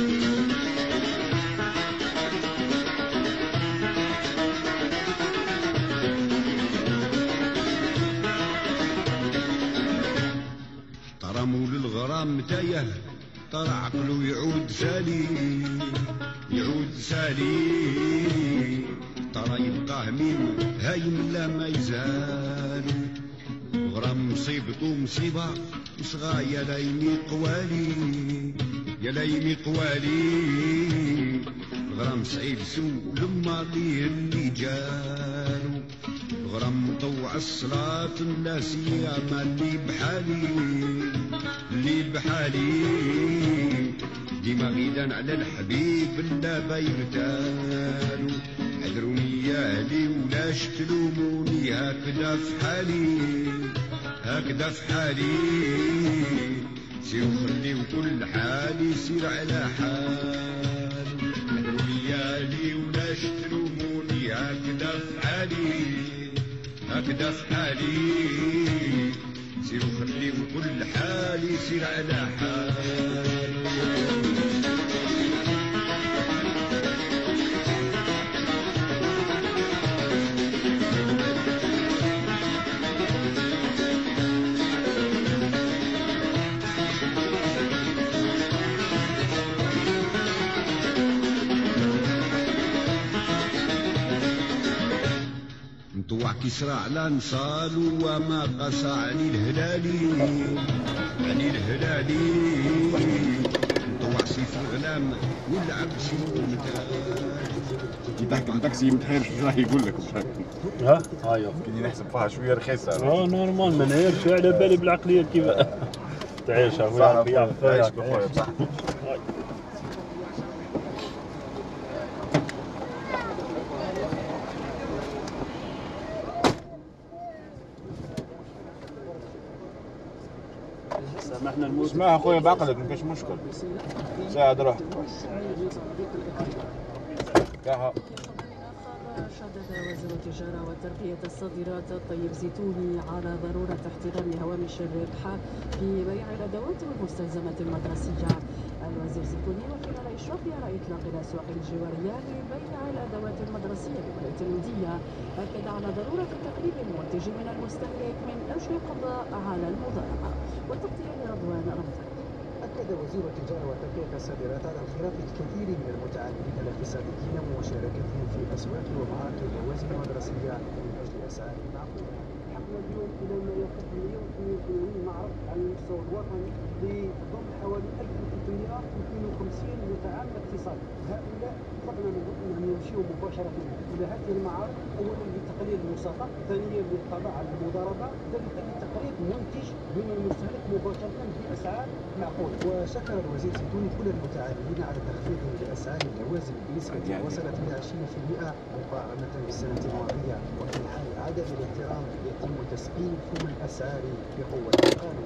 طرموا للغرام متايه ترى عقله يعود سالي يعود سالي ترى يبقى هميم هايم لا ما يزال غرام مصيبته مصيبة وصغا يا ليمي قوالي يا ليمي قوالي غرام سعيد سو لما ليه اللي جالو غرام مطوع الصلاة الناس يا ما اللي بحالي اللي بحالي ديما غيدان على الحبيب لا بايرتالو حذروني يا اهلي ولاش تلوموني هكذا في حالي هكذا في حالي سيروا خليوا كل حال يسير على حال ديالي ولاش تلوموني هكذا فحالي هكذا فحالي سيروا خليو كل حال يسير على حالي مطوع كسرى على نصال وما قصى علي الهلالي علي الهلالي مطوع سيف الغلام والعب سيف يضحك التاكسي متحير شو راح يقول لك ها ايوه كني نحسب فيها شويه رخيصه اه نورمال ما نعيرش على بالي بالعقليه كيف تعيشها ويعرف يعرف يعيش بخويا صح سامحنا الموت اسمعها خويا بعقلك ما كاش مشكل ساعد روحك كاها شدد وزير التجارة وتربية الصادرات الطيب زيتوني على ضرورة احترام هوامش الربح في بيع الأدوات والمستلزمات المدرسية. الوزير زيتوني وخلال إشرافه على إطلاق الأسواق الجوارية لبيع الأدوات المدرسية بولاية المندية أكد على ضرورة تقريب المنتج من المستهلك من أجل القضاء على المضاربة. والتغطية لرضوان رمضان. أكد وزير التجارة وتربية الصادرات على انخراط الكثير من المتعاملين الاقتصاديين ومشاركتهم في أسواق ومعارض الجواز المدرسية من أجل أسعار معقولة. حقنا اليوم إلى ما يفوق مئة واثنين وثمانين معرض على المستوى الوطني بضم حوالي ألف وثلاثمئة واثنين وخمسين متعامل اقتصادي. هؤلاء طلبنا منهم أنهم يمشيوا مباشرة إلى هذه المعارض، أولا لتقليل المساقة، ثانيا للقضاء على المضاربة، ثالثا لتقريب منتج من المستهلك مباشرة بأسعار معقولة. وشكر الوزير زيتوني كل المتعاملين على تخفيضهم لأسعار اللوازم بنسبة وصلت إلى عشرين بالمئة مقارنة بالسنة الماضية، وفي حال عدم الاحترام يتم تسقيم كل الأسعار بقوة القانون.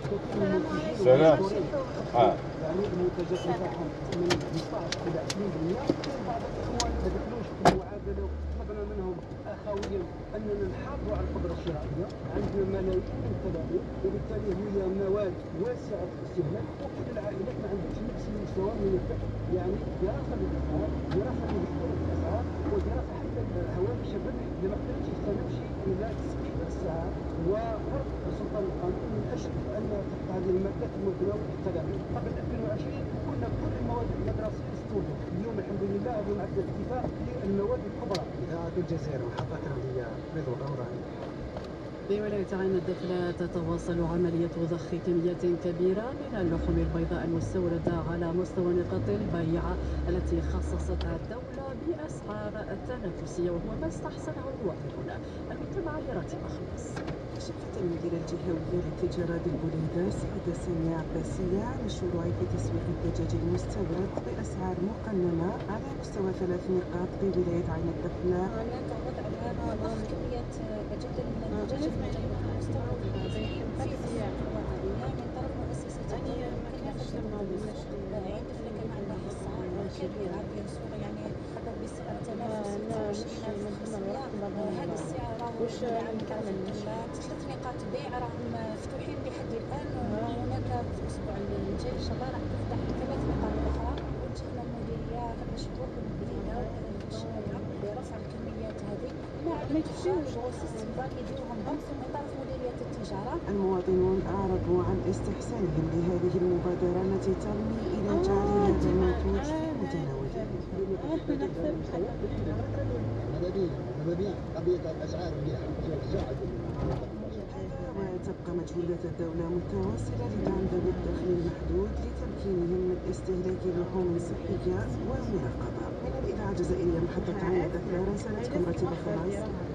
سلام. اه يعني المنتجات بتاعهم من خمسة عشر إلى عشرين بالمئة. كاين بعض الإخوان ما دخلوش في المعادلة، طلبنا منهم أخويا أننا نحافظوا على القدرة الشرائية، عندنا ملايين من التلاميذ وبالتالي هي مواد واسعة الاستهلاك وكل العائلات ما عندهمش نفس المستوى من الدخل، يعني دراسة للأسعار، دراسة لمستوى الأسعار، ودراسة حتى هوامش الربح اللي ما قدرتش تمشي إلى تسقيط الأسعار وفرض سلطان القانون من أجل أن تحط هذه المادات المتناول التلاميذ. قبل ألفين وعشرين كنا كل المواد المدرسية استوردت، اليوم الحمد لله هذه معدل اكتفاء للمواد الكبرى. إذاعة الجزائر محطة رمضية رضوان رمضان. بولاية عين الدخلة تتواصل عملية ضخ كميات كبيرة من اللحوم البيضاء المستوردة على مستوى نقاط البيع التي خصصتها الدولة بأسعار تنافسية، وهو ما استحسنه المواطنون. المتابعة لراتب أخلص. كشفت المديرة الجهوية للتجارة بالبوليدة السيدة سامية عباسية عن الشروع في تسويق الدجاج المستورد بأسعار مقننة على مستوى ثلاث نقاط بولاية عين الدخلة. هناك وضع الآن ضخ كميات جدا من الدجاج المستورد في أسواق وطنية من طرف مؤسسة عين الدخلة كما عندها حصة كبيرة في السوق، يعني حتى بسعر تنافسي ستة وعشرين ألف وخمسمئة. هذا السعر راهو من طرف الدولة. ثلاث نقاط بيع راهم مفتوحين لحد الآن، وهناك في الأسبوع الجاي إن شاء الله راح تفتح ثلاث نقاط أخرى، وانتهينا المديرية قبل شهور بالمدينة لرفع الكميات هذه مع الإنتاج والاستثمار يديروهم ضمن من طرف مديرية التجارة. المواطنون أعربوا عن استحسانهم لهذه المبادرة التي ترمي إلى جعل هذا المنتوج في متناولهم. مبادئ قضية الأسعار وتبقى مجهودات الدولة متواصلة لدعم ذوي الدخل المحدود لتمكينهم من استهلاك لحوم صحية ومنقبة. من الإذاعة الجزائرية محطة عين الدخلة راسلتكم رتيبة خلاص.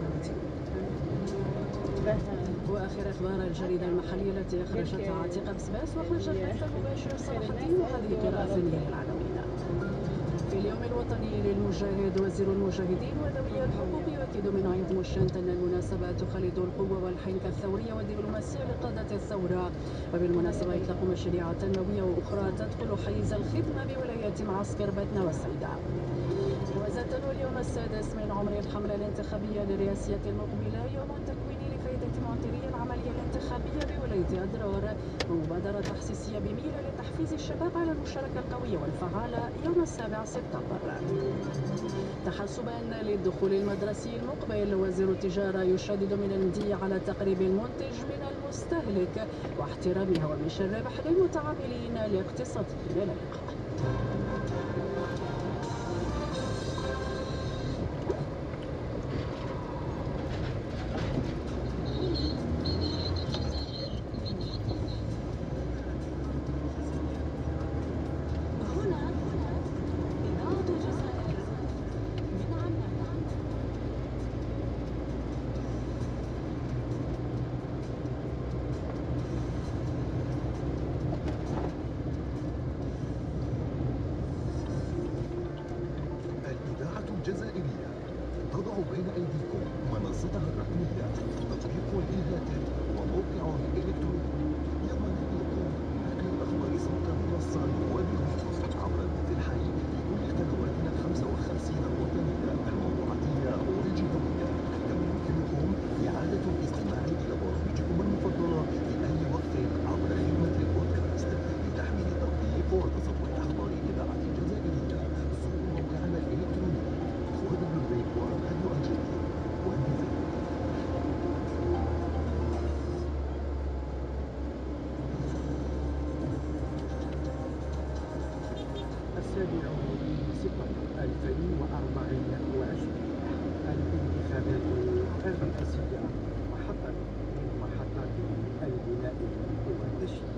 واخر اخبار الجريده المحليه التي اخرجتها عتيقه بسباس واخرج البث المباشر صلاح الدين، وهذه قراءه ثانيه للعناوين. في اليوم الوطني للمجاهد وزير المجاهدين وذوي الحقوق يؤكد من عيد مشانت أن المناسبة تخلد القوة والحنكة الثورية والدبلوماسية لقادة الثورة. وبالمناسبة يطلق مشاريع تنموية وأخرى تدخل حيز الخدمة بولايات معسكر باتنا والسيدة. وستنوي اليوم السادس من عمر الحملة الانتخابية للرئاسية المقبلة يوم تكوين لفائدة معطري العملية الانتخابية بولاية أدرار، ومبادرة تحسيسية بميلة لتحفيز الشباب على المشاركة القوية والفعالة يوم السابع سبتمبر. تحسبا للدخول المدرسي المقبل، وزير التجارة يشدد من المدي على تقريب المنتج من المستهلك واحترام هوامش الربح للمتعاملين لاقتصاديين. إلى اللقاء. الجزائرية تضع بين أيديكم منصتها الرقمية، تطبيق الهاتف وموقع إلكتروني يضمن لكم نقل الأخبار صوتا نصا وفيديو عبر البث الحي لكل قنواتنا الخمسة وخمسين الوطنية الموضوعاتية والجهوية. كما يمكنكم إعادة الاستماع إلى برامجكم المفضلة في أي وقت عبر خدمة البودكاست. لتحميل التطبيق وتصفح أخبار الإذاعة الجزائرية زوروا موقعنا الإلكتروني وراديو الجديد والنزل. السابع سبتمبر ألفين وأربعة وعشرين الانتخابات الرئاسية محطة من محطات البناء والتشييد.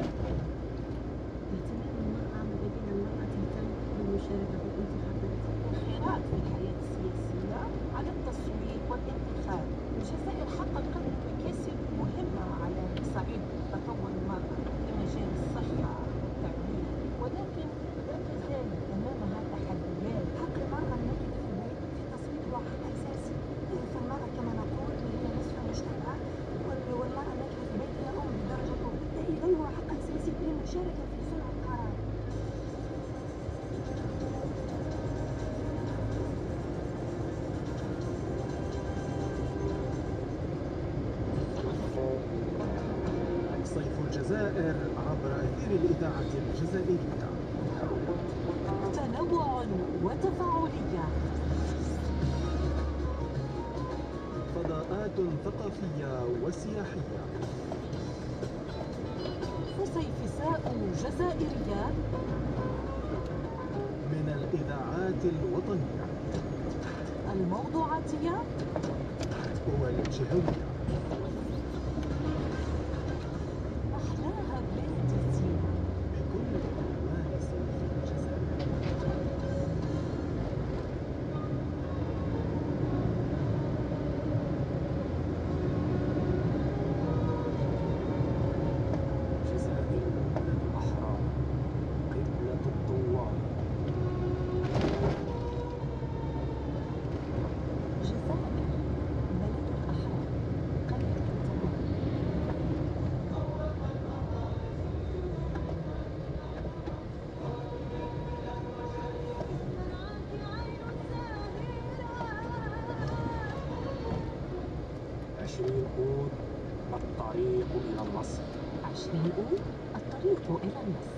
تهتم المرأة ماذا بين المرأة تهتم بالمشاركة في الانتخابات والخيارات في الحياة السياسية على التصويت والانتخاب. الجزائر حققت مكاسب مهمة على صعيد تطور المرأة في مجال الصحة والتعليم، ولكن لا تزال أمامها تحديات. حق المرأة الناكفة في البيت في التصويت هو حق أساسي، فالمرأة كما نقول هي نصف المجتمع، والمرأة الناكفة في البيت هي أم بدرجة أولى، إذا هو حق أساسي للمشاركة في صنع القرار. صيف الجزائر عبر أثير الإذاعة الجزائرية. تنوع وتفاعلية، فضاءات ثقافية وسياحية، فسيفساء جزائرية من الإذاعات الوطنية الموضوعاتية والجهوية. أحلاها بلاد الزينة بكل ألوان صيف الجزائر. جزائر بلد الأحرار، قبلة الثوار. جزائر بلد الأحرار، قبلة الثوار. عشرين أوت الطريق إلى النصر. عشرين أوت الطريق إلى النصر.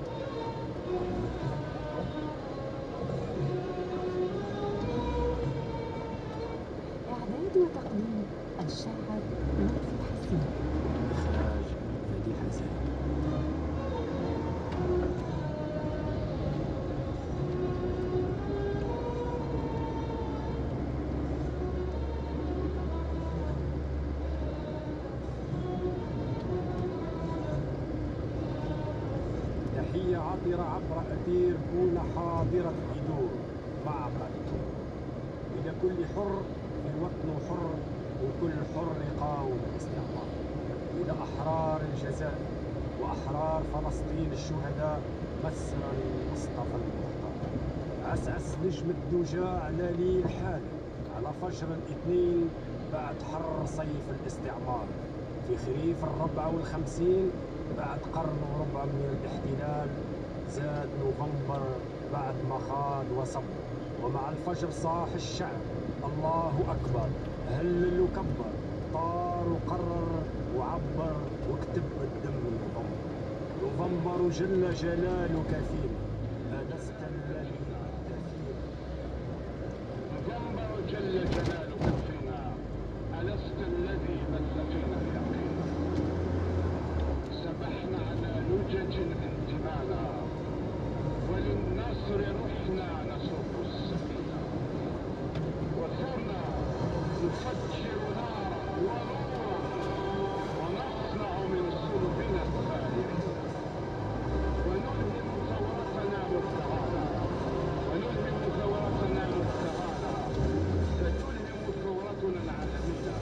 إعداد وتقديم الشاعر لطفي حسين. إخراج فادي حسن. تحية عطرة عبر أثير كون حاضرة بدور معقل. إلى كل حر في وطنه حر، وكل حر يقاوم الاستعمار. إلى أحرار الجزائر وأحرار فلسطين الشهداء، مسرى المصطفى المختار. عسعس نجم الدجى على ليل حالة على فجر الاثنين بعد حر صيف الاستعمار في خريف الربعة والخمسين بعد قرن وربع من الاحتلال زاد نوفمبر بعد ما خاض وصب ومع الفجر صاح الشعب الله أكبر هلل وكبر طار وقرر وعبر وكتب الدم نوفمبر نوفمبر جل جلالك فينا ألست الذي نوفمبر جل جلالك فينا ألست الذي بث فينا اليقين سبحنا على لجج انتمانا وللنصر رحنا نسوق السفينة وصرنا نفجر نارا ونورا ونصنع من صلبنا الثانية ونلهم ثورتنا مبتغانا ونلهم ثورتنا مبتغانا ستلهم ثورتنا العالمية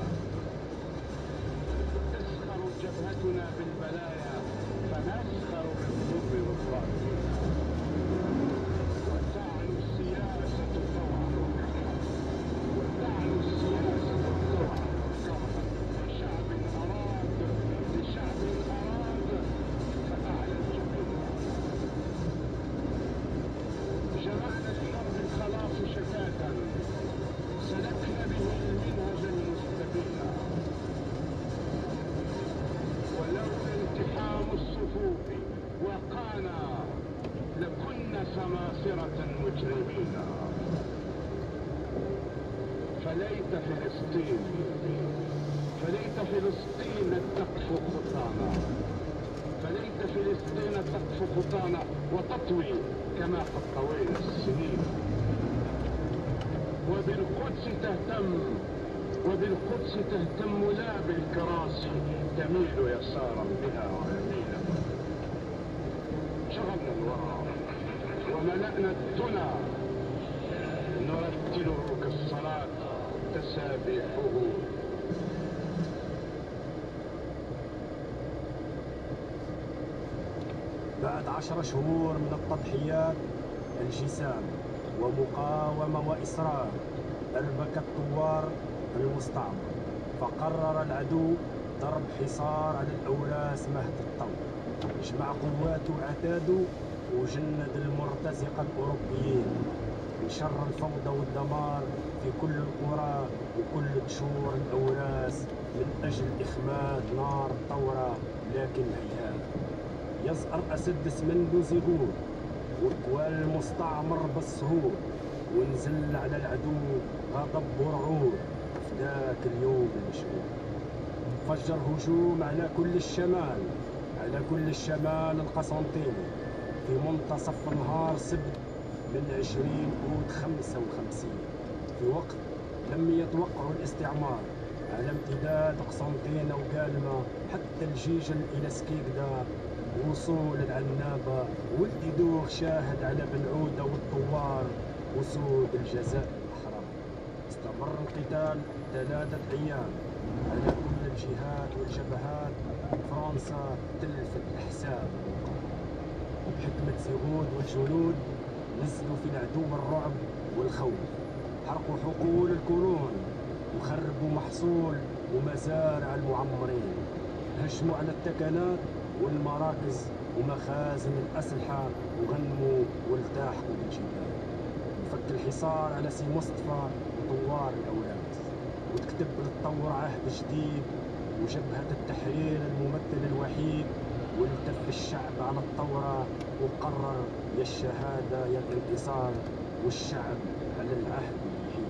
تسخر جبهتنا بالبلايا فنسخر بالظلم والظالمين وتعلو السياسة طوعا وكرها وتعلو السياسة طوعا وكرها لشعب أراد لشعب أراد فأعلى الجبين جمعنا لحرب الخلاص شتاتا سلكنا به المنهج المستبين ولولا التحام الصفوف وقانا لكنا سماسرة مجرمين فليت فلسطين فليت فلسطين تقف خطانا فليت فلسطين تقف خطانا وتطوي كما قد طوينا السنين وبالقدس تهتم وبالقدس تهتم لا بالكراسي تميل يسارا بها ويمينا شغلنا الورى وملأنا الدنا نرتله كالصلاة تسابيحه بعد عشر شهور من التضحيات الجسام ومقاومة وإصرار أربك الثوار المستعمر فقرر العدو ضرب حصار على الأوراس مهد الطور جمع قواته وعتاده وجند المرتزقة الأوروبيين انشر الفوضى والدمار في كل القرى وكل قشور الأوراس من أجل إخماد نار الثورة لكن هيهات يزأر أسد اسمنده زغور وقوى المستعمر بالسهول ونزل على العدو غضب ورعود في ذاك اليوم المشهور فجر هجوم على كل الشمال على كل الشمال القسنطيني في منتصف نهار سبت من عشرين أوت خمسة وخمسين في وقت لم يتوقعوا الاستعمار على امتداد قسنطينة وقالمة حتى الجيجل إلى سكيكدا وصول العنابة والإدوخ شاهد على بن عودة والطوار وسود الجزائر الأحرار استمر القتال ثلاثة أيام على كل الجهات والجبهات فرنسا تلفت الحساب بحكمة زغود والجنود نزلوا في العدو الرعب والخوف حرقوا حقول القرون وخربوا محصول ومزارع المعمرين هجموا على التكنات والمراكز ومخازن الأسلحة وغنموا والتاحقوا بالجبال فك الحصار على سي مصطفى وطوار الأولاد وتكتب للثورة عهد جديد وجبهة التحرير الممثل الوحيد والتف الشعب على الثورة وقرر يا الشهادة يا الانتصار والشعب على العهد الوحيد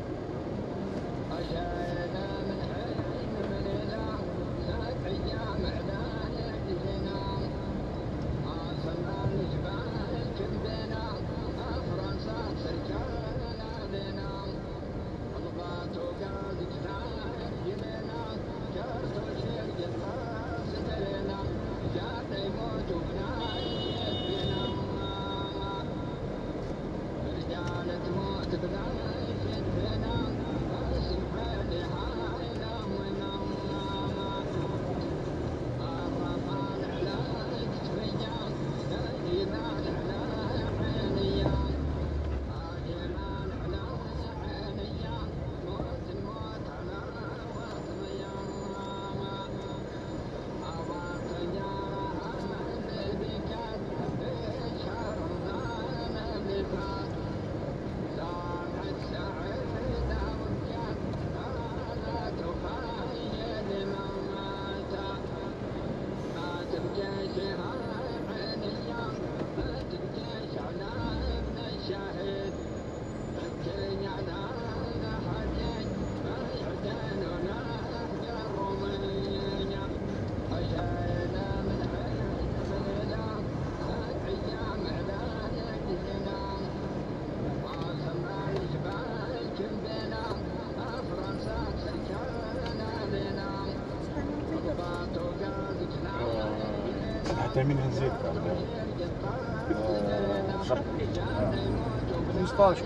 تامين هزيت خمسطاش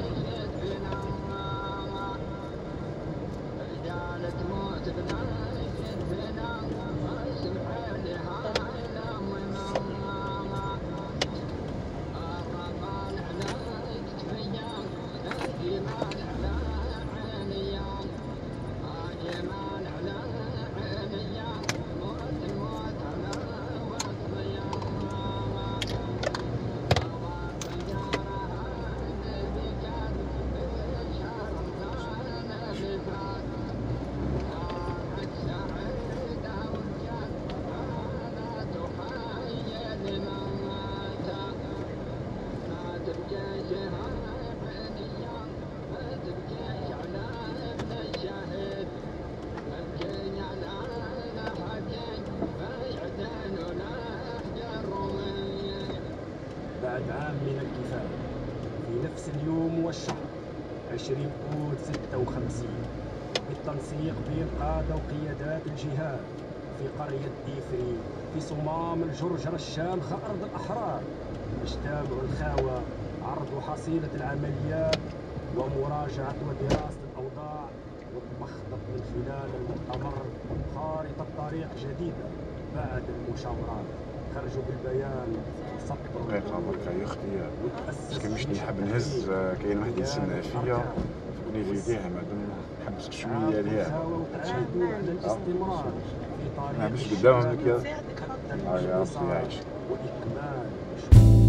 بعد عام من الكفاية في نفس اليوم والشهر عشرين أوت ستة وخمسين بالتنسيق بين قادة وقيادات الجهاد في قرية إيفري في صمام الجرجرة الشامخة أرض الأحرار اجتمعوا الخاوة عرضوا حصيلة العمليات ومراجعة ودراسة الأوضاع والمخطط من خلال المؤتمر خارطة طريق جديدة. بعد المشاورات خرجوا بالبيان سطروا دقيقة بركة يا اختي باسكو مش نحب نهز كاين واحد يتسنى فيا تكوني في يديها مادام نحبسك شوية ليها وتعادوا على الاستمرار في طريق نحبس قدامهم كذا هاي يا ربي يعيش وإكمال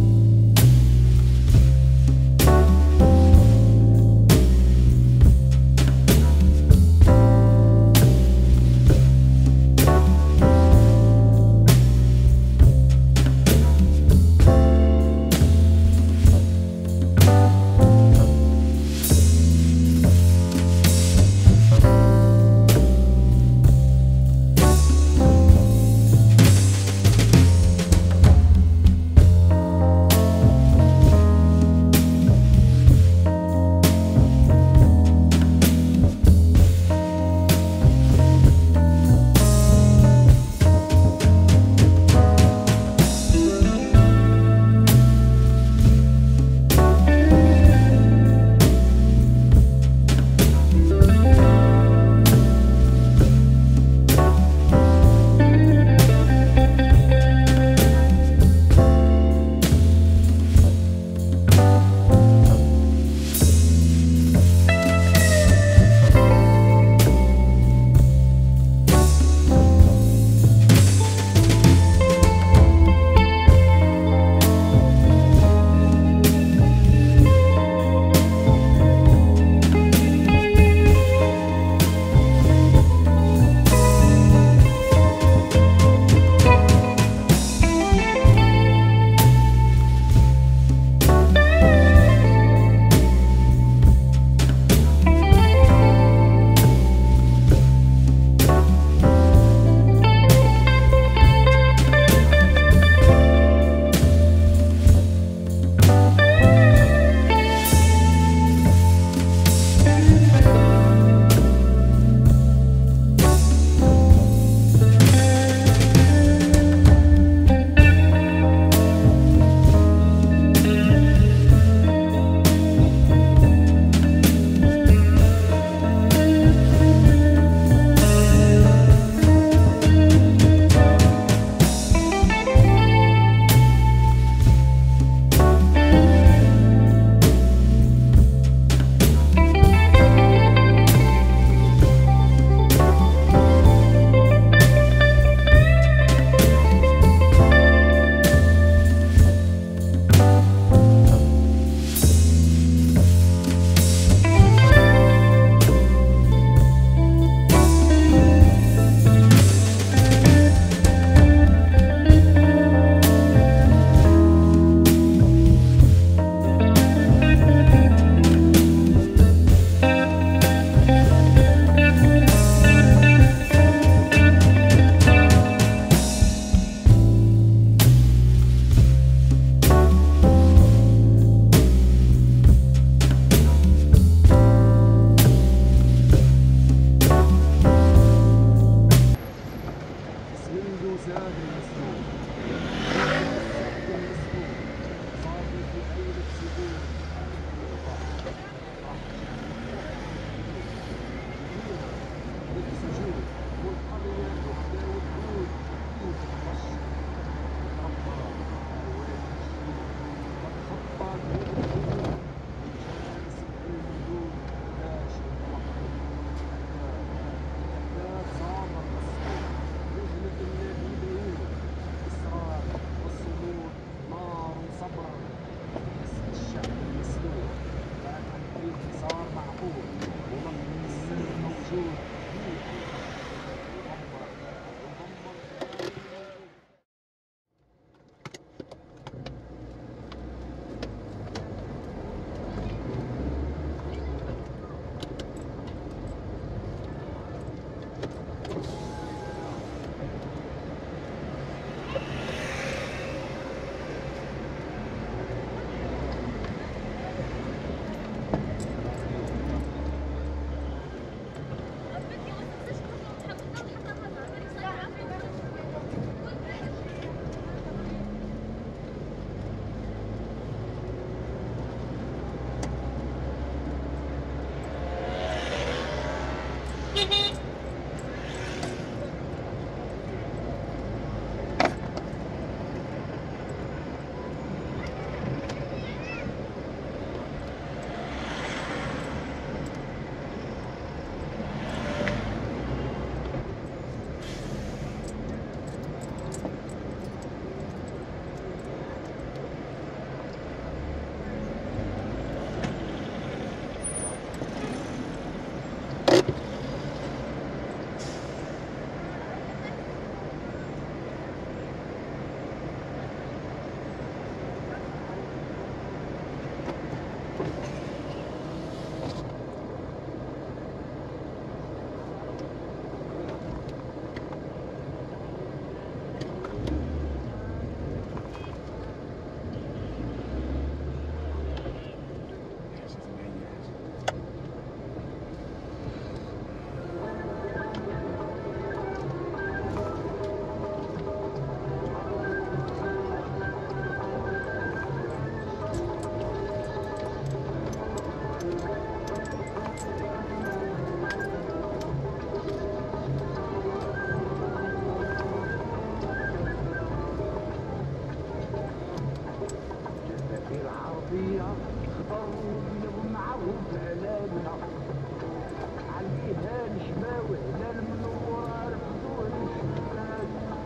العربية خضروا بيض معاهم في علامنا عليها الشماوي هلال منورة رفضوا الشمال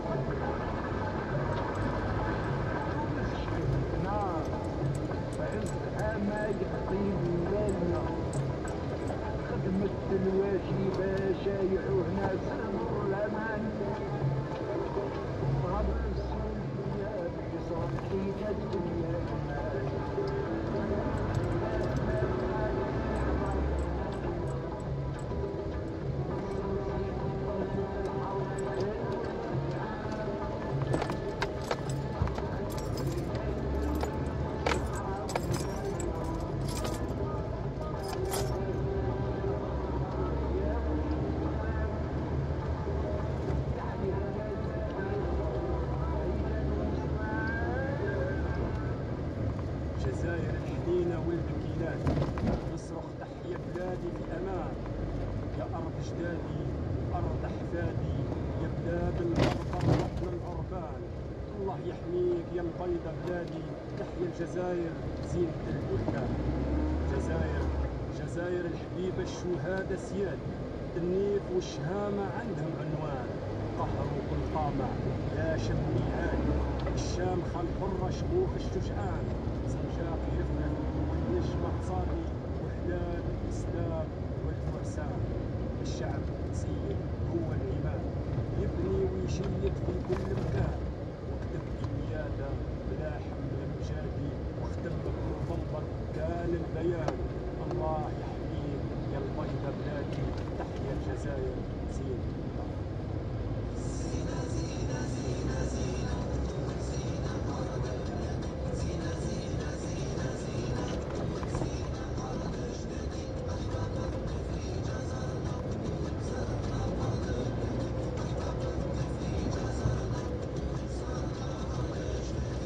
تونس شكلنا عزها ما يقضي لنا خدمة الواجبة شايعوه ناس البرلمان غابر السورية بصوتي الدنيا الجزائر الحنينة والبكيلات نصرخ تحية بلادي في أمان يا أرض جدادي أرض أحفادي يا بلاد الأرض الرطن العربان الله يحميك يا البيضة بلادي تحيا الجزائر زينة البلدان جزائر جزائر الحبيبة الشهادة سيادي النيف والشهامة عندهم عنوان قهروا كل طامع يا شمي عالي الشام خان حرة شقوق الشجعان سنجاق يرفرف والنجم اقتصادي وحلال الاسلام والفرسان الشعب سيد هو العماد يبني ويشيد في كل مكان واكتب القيادة بلا حمل مجادي واختم بنوفمبر كان البيان الله يحميك يا البيضة بلادي تحيا الجزائر زين زينة زينة زينة زينة زينة ورد زينة زينة زينة زينة زينة ورد جددي احتضنت في جزرنا زرنا ورد احتضنت في جزرنا زرنا ورد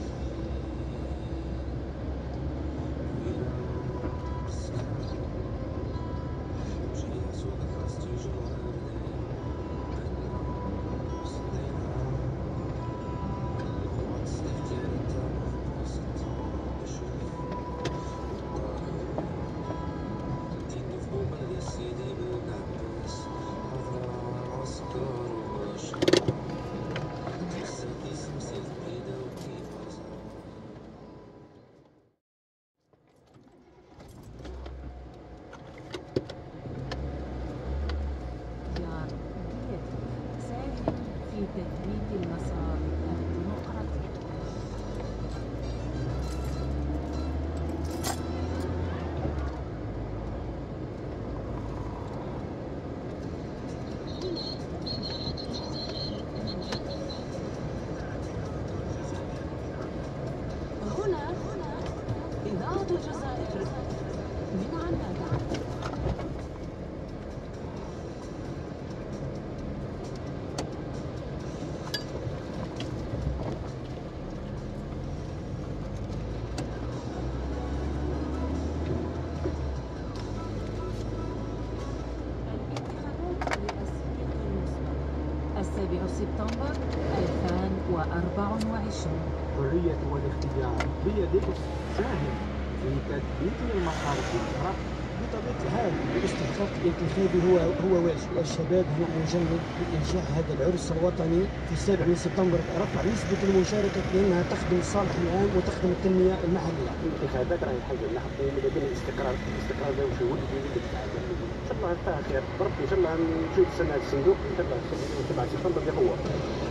في تثبيت المسار الديمقراطي. هنا هنا إذاعة الجزائر من عنابة. السابع سبتمبر ألفين وأربعة وعشرين. الحرية والاختيار بيدك، ساهم في تثبيت المسار الديمقراطي. بطبيعة الحال الاستحقاق الانتخابي هو هو واجب، والشباب نحن نجند بإنجاح هذا العرس الوطني في السابع من سبتمبر رفع نسبة المشاركة لأنها تخدم الصالح العام وتخدم التنمية المحلية. الانتخابات راهي حاجة نحبوا ماذا بين الاستقرار، الاستقرار ده وش هو اللي يولد تعالى. إن شاء الله نتاع خير، بربي إن شاء الله نشوف السنة الصندوق إن شاء الله سبعة سبتمبر اللي هو.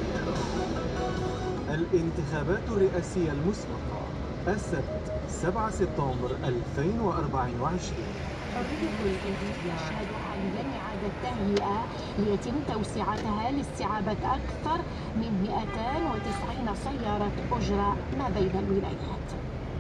الانتخابات الرئاسية المسبقة السبت سبعة سبتمبر ألفين وأربعة وعشرين. حرية الانتخاب يشهد حاليا إعادة تهيئة ليتم توسعتها لاستيعاب أكثر من مئتين وتسعين سيارة أجرة ما بين الولايات.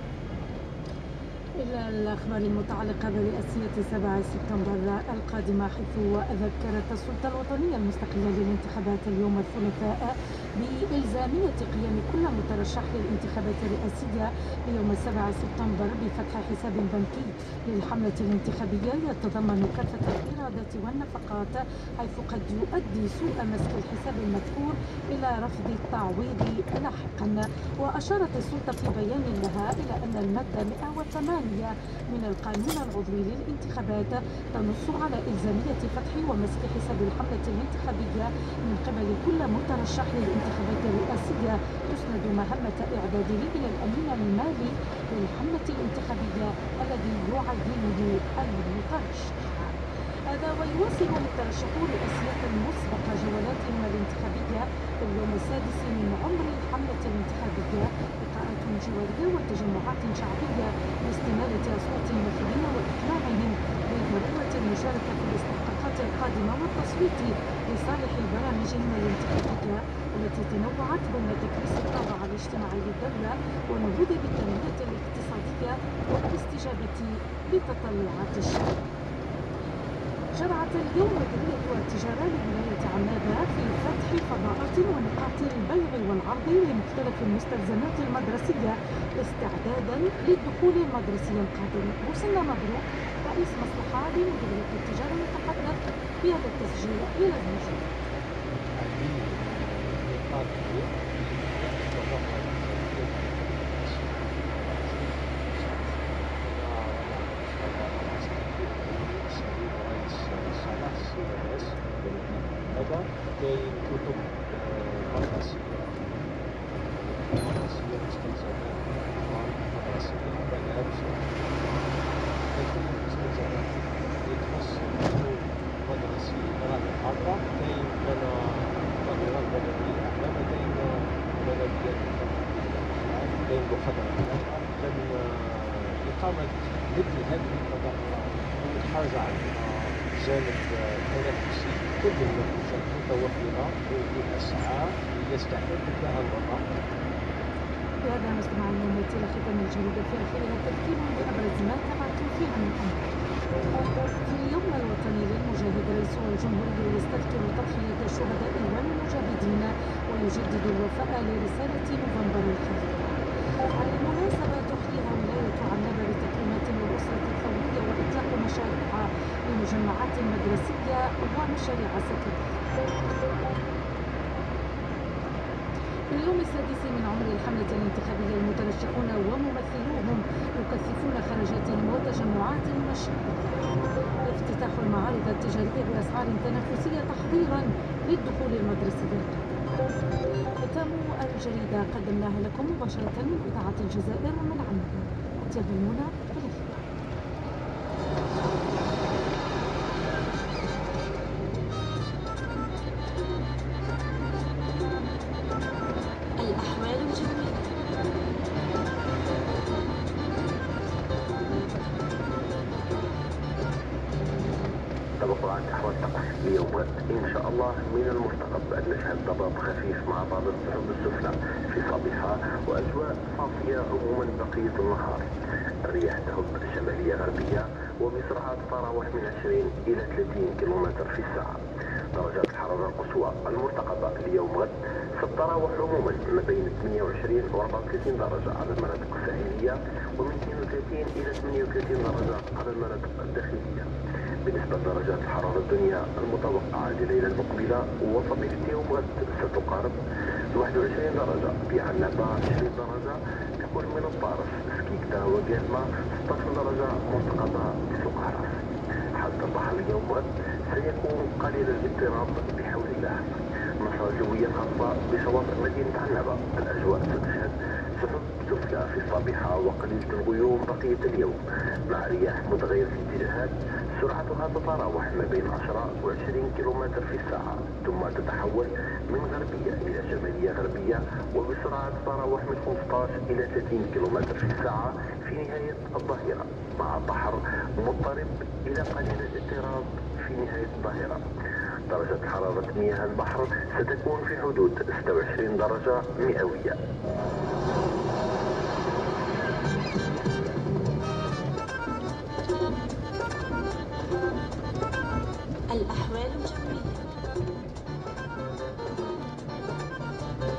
إلى الأخبار المتعلقة برئاسية سبعة سبتمبر القادمة، حيث ذكرت السلطة الوطنية المستقلة للانتخابات اليوم الثلاثاء بإلزامية قيام كل مترشح للانتخابات الرئاسية يوم السابع سبتمبر بفتح حساب بنكي للحملة الانتخابية يتضمن كافة الإيرادات والنفقات، حيث قد يؤدي سوء مسك الحساب المذكور إلى رفض التعويض لاحقا. وأشارت السلطة في بيان لها إلى أن المادة مئة وثمانية من القانون العضوي للانتخابات تنص على إلزامية فتح ومسك حساب الحملة الانتخابية من قبل كل مترشح للانتخابات الرئاسية تسند مهمة إعداده إلى الأمين المالي للحملة الانتخابية الذي يعينه المترشح. هذا ويواصل مترشحو رئاسية المسبقة جولاتهم الانتخابية في اليوم السادس من عمر الحملة الانتخابية لقاءات جوارية وتجمعات شعبية لاستمالة أصوات الناخبين وإقناعهم بضرورة المشاركة في الاستحقاقات القادمة والتصويت لصالح برامجهم الانتخابية التي تنوعت بين تكريس الطابع الاجتماعي للدولة والنهوض بالتنمية الاقتصادية والاستجابة لتطلعات الشعب. شرعت اليوم مديرية التجارة لولاية عمان في فتح فضاءات ونقاط البيع والعرض لمختلف المستلزمات المدرسية استعدادا للدخول المدرسي القادم. وصلنا مبروك رئيس مصلحة لمديرية التجارة يتحدث في هذا التسجيل إلى المجال. هذا كاين كتب مدرسية مدرسية مستلزمات مدرسية ملابس، لكن المستلزمات اللي تخص الكتب المدرسية راه الحاضرة كاين لنا الظاهرة البلدية أعلام، كاين بلديات كاين محاضرات كان إقامة مثل هذه المحاضرات خارجة عن جانب تنافسي كل المنتجات متوفرة وبأسعار يستحق لها الوطن. بهذا نستمع اليوم إلى ختام الجريدة في آخرها تذكير بأبرز ما تابعتم فيها من أمر. في اليوم الوطني للمجاهد رئيس الجمهورية يستذكر تضحية الشهداء والمجاهدين ويجدد الوفاء لرسالة نوفمبر الخير. المناسبة تحييها ولاية عمان بتكريمات للأسرة الثورية وإطلاق مشاريع لمجمعات مدرسية ومشاريع سكنية. في اليوم السادس من عمر الحملة الانتخابية المترشحون وممثلوهم يكثفون خرجاتهم وتجمعات مشاريع. افتتاح المعارض التجارية بأسعار تنافسية تحضيرا للدخول المدرسي. ختام الجريدة قدمناها لكم مباشرة من إذاعة الجزائر من عمان. أطيب المنى. الأحوال الجوية. توقعات أحوال الطقس اليوم إن شاء الله من المرتقب أن نشهد ضباب خفيف مع بعض السحب السفلى في صبيحة وأجواء صافية عموما بقية النهار. الرياح تهب شمالية غربية وبسرعات تتراوح من عشرين إلى ثلاثين كيلومتر في الساعة. درجات الحرارة القصوى المرتقبة اليوم غد ستتراوح عموما ما بين ثمانية وعشرين و أربعة وثلاثين درجة على المناطق الساحلية ومن اثنين وثلاثين إلى ثمانية وثلاثين درجة على المناطق الداخلية. بالنسبة لدرجات الحرارة الدنيا المتوقعة لليلة المقبلة وصبيحة يوم غد ستقارب واحد وعشرين درجة، بعنابة عشرين درجة، تكون من الطارف، سكيكتا وقهمة ستة عشر درجة مرتقبة بسوق حرس. حالة البحر اليوم غد سيكون قليل الاضطراب بحول الله. نشرة جوية خاصة بشواطئ مدينة عنابة. الأجواء ستشهد سحب سفلى في الصبيحة وقليلة الغيوم بقية اليوم مع رياح متغيرة الاتجاهات سرعتها تتراوح ما بين عشرة و عشرين كيلومتر في الساعة، ثم تتحول من غربية إلى شمالية غربية وبسرعة تتراوح من خمسة عشر إلى ثلاثين كيلومتر في الساعة في نهاية الظهيرة، مع البحر مضطرب إلى قليل الاضطراب في نهاية الظهيرة. درجة حرارة مياه البحر ستكون في حدود ستة وعشرين درجة مئوية. الأحوال الجوية.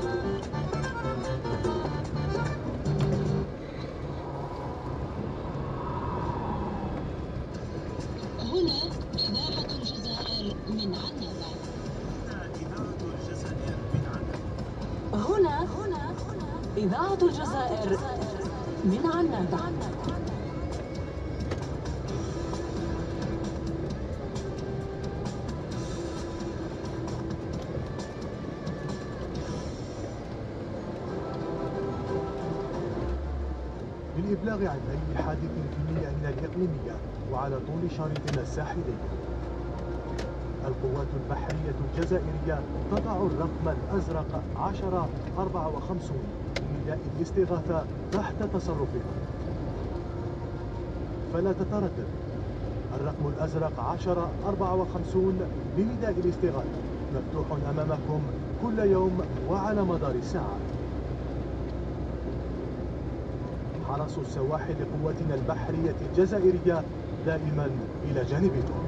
إذاعة الجزائر من عنابة. للإبلاغ عن أي حادث في مياهنا الإقليمية وعلى طول شريطنا الساحلي، القوات البحرية الجزائرية تضع الرقم الأزرق عشرة أربعة وخمسين لنداء الاستغاثة تحت تصرفها، فلا تتردد. الرقم الأزرق عشرة أربعة وخمسين لنداء الاستغاثة مفتوح أمامكم كل يوم وعلى مدار الساعة. حرس السواحل قواتنا البحرية الجزائرية دائما إلى جانبكم.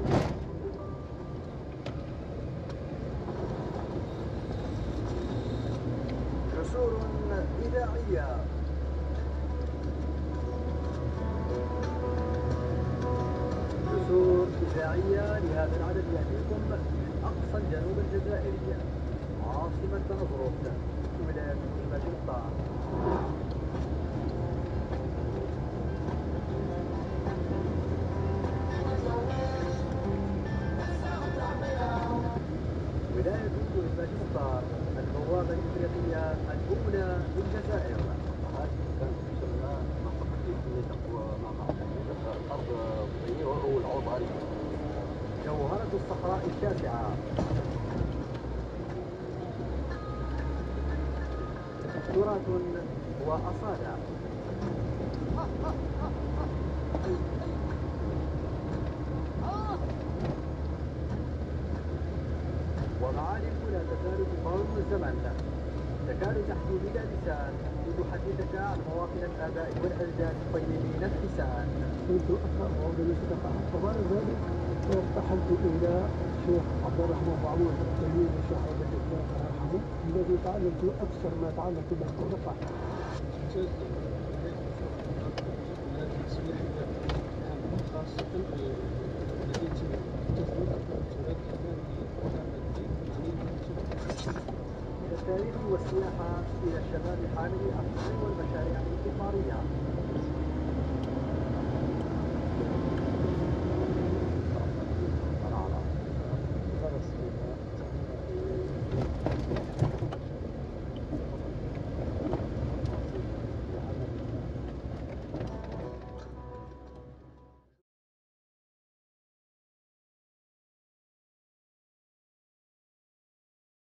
جسور إذاعية. جسور إذاعية لهذا العدد يأتيكم من أقصى الجنوب الجزائري، عاصمة نزرت، ولاية المجلطة. ولاية المجلطة البوابة الإفريقية الأولى للجزائر. هذه كانت تسمى منطقة إفريقية تقوى مع الأرض أول عضو جوهرة الصحراء الشاسعة. تراث وأصالة. ومعالم لا تزال تقاوم الزمن، تكاد تحكي بلا لسان لتحدثك عن مواطن الآباء والأجداد الطيبين الحسان. كنت أقرأ عندما استقع قبل ذلك ارتحلت إلى الشيخ عبد الرحمن بعوض تلميذ الشيخ عبد الله الله يرحمه، الذي تعلمت أكثر ما تعلمت من القرآن. خاصة التي من التاريخ والسياحة إلى الشباب حامل الأفكار والمشاريع الاستثمارية.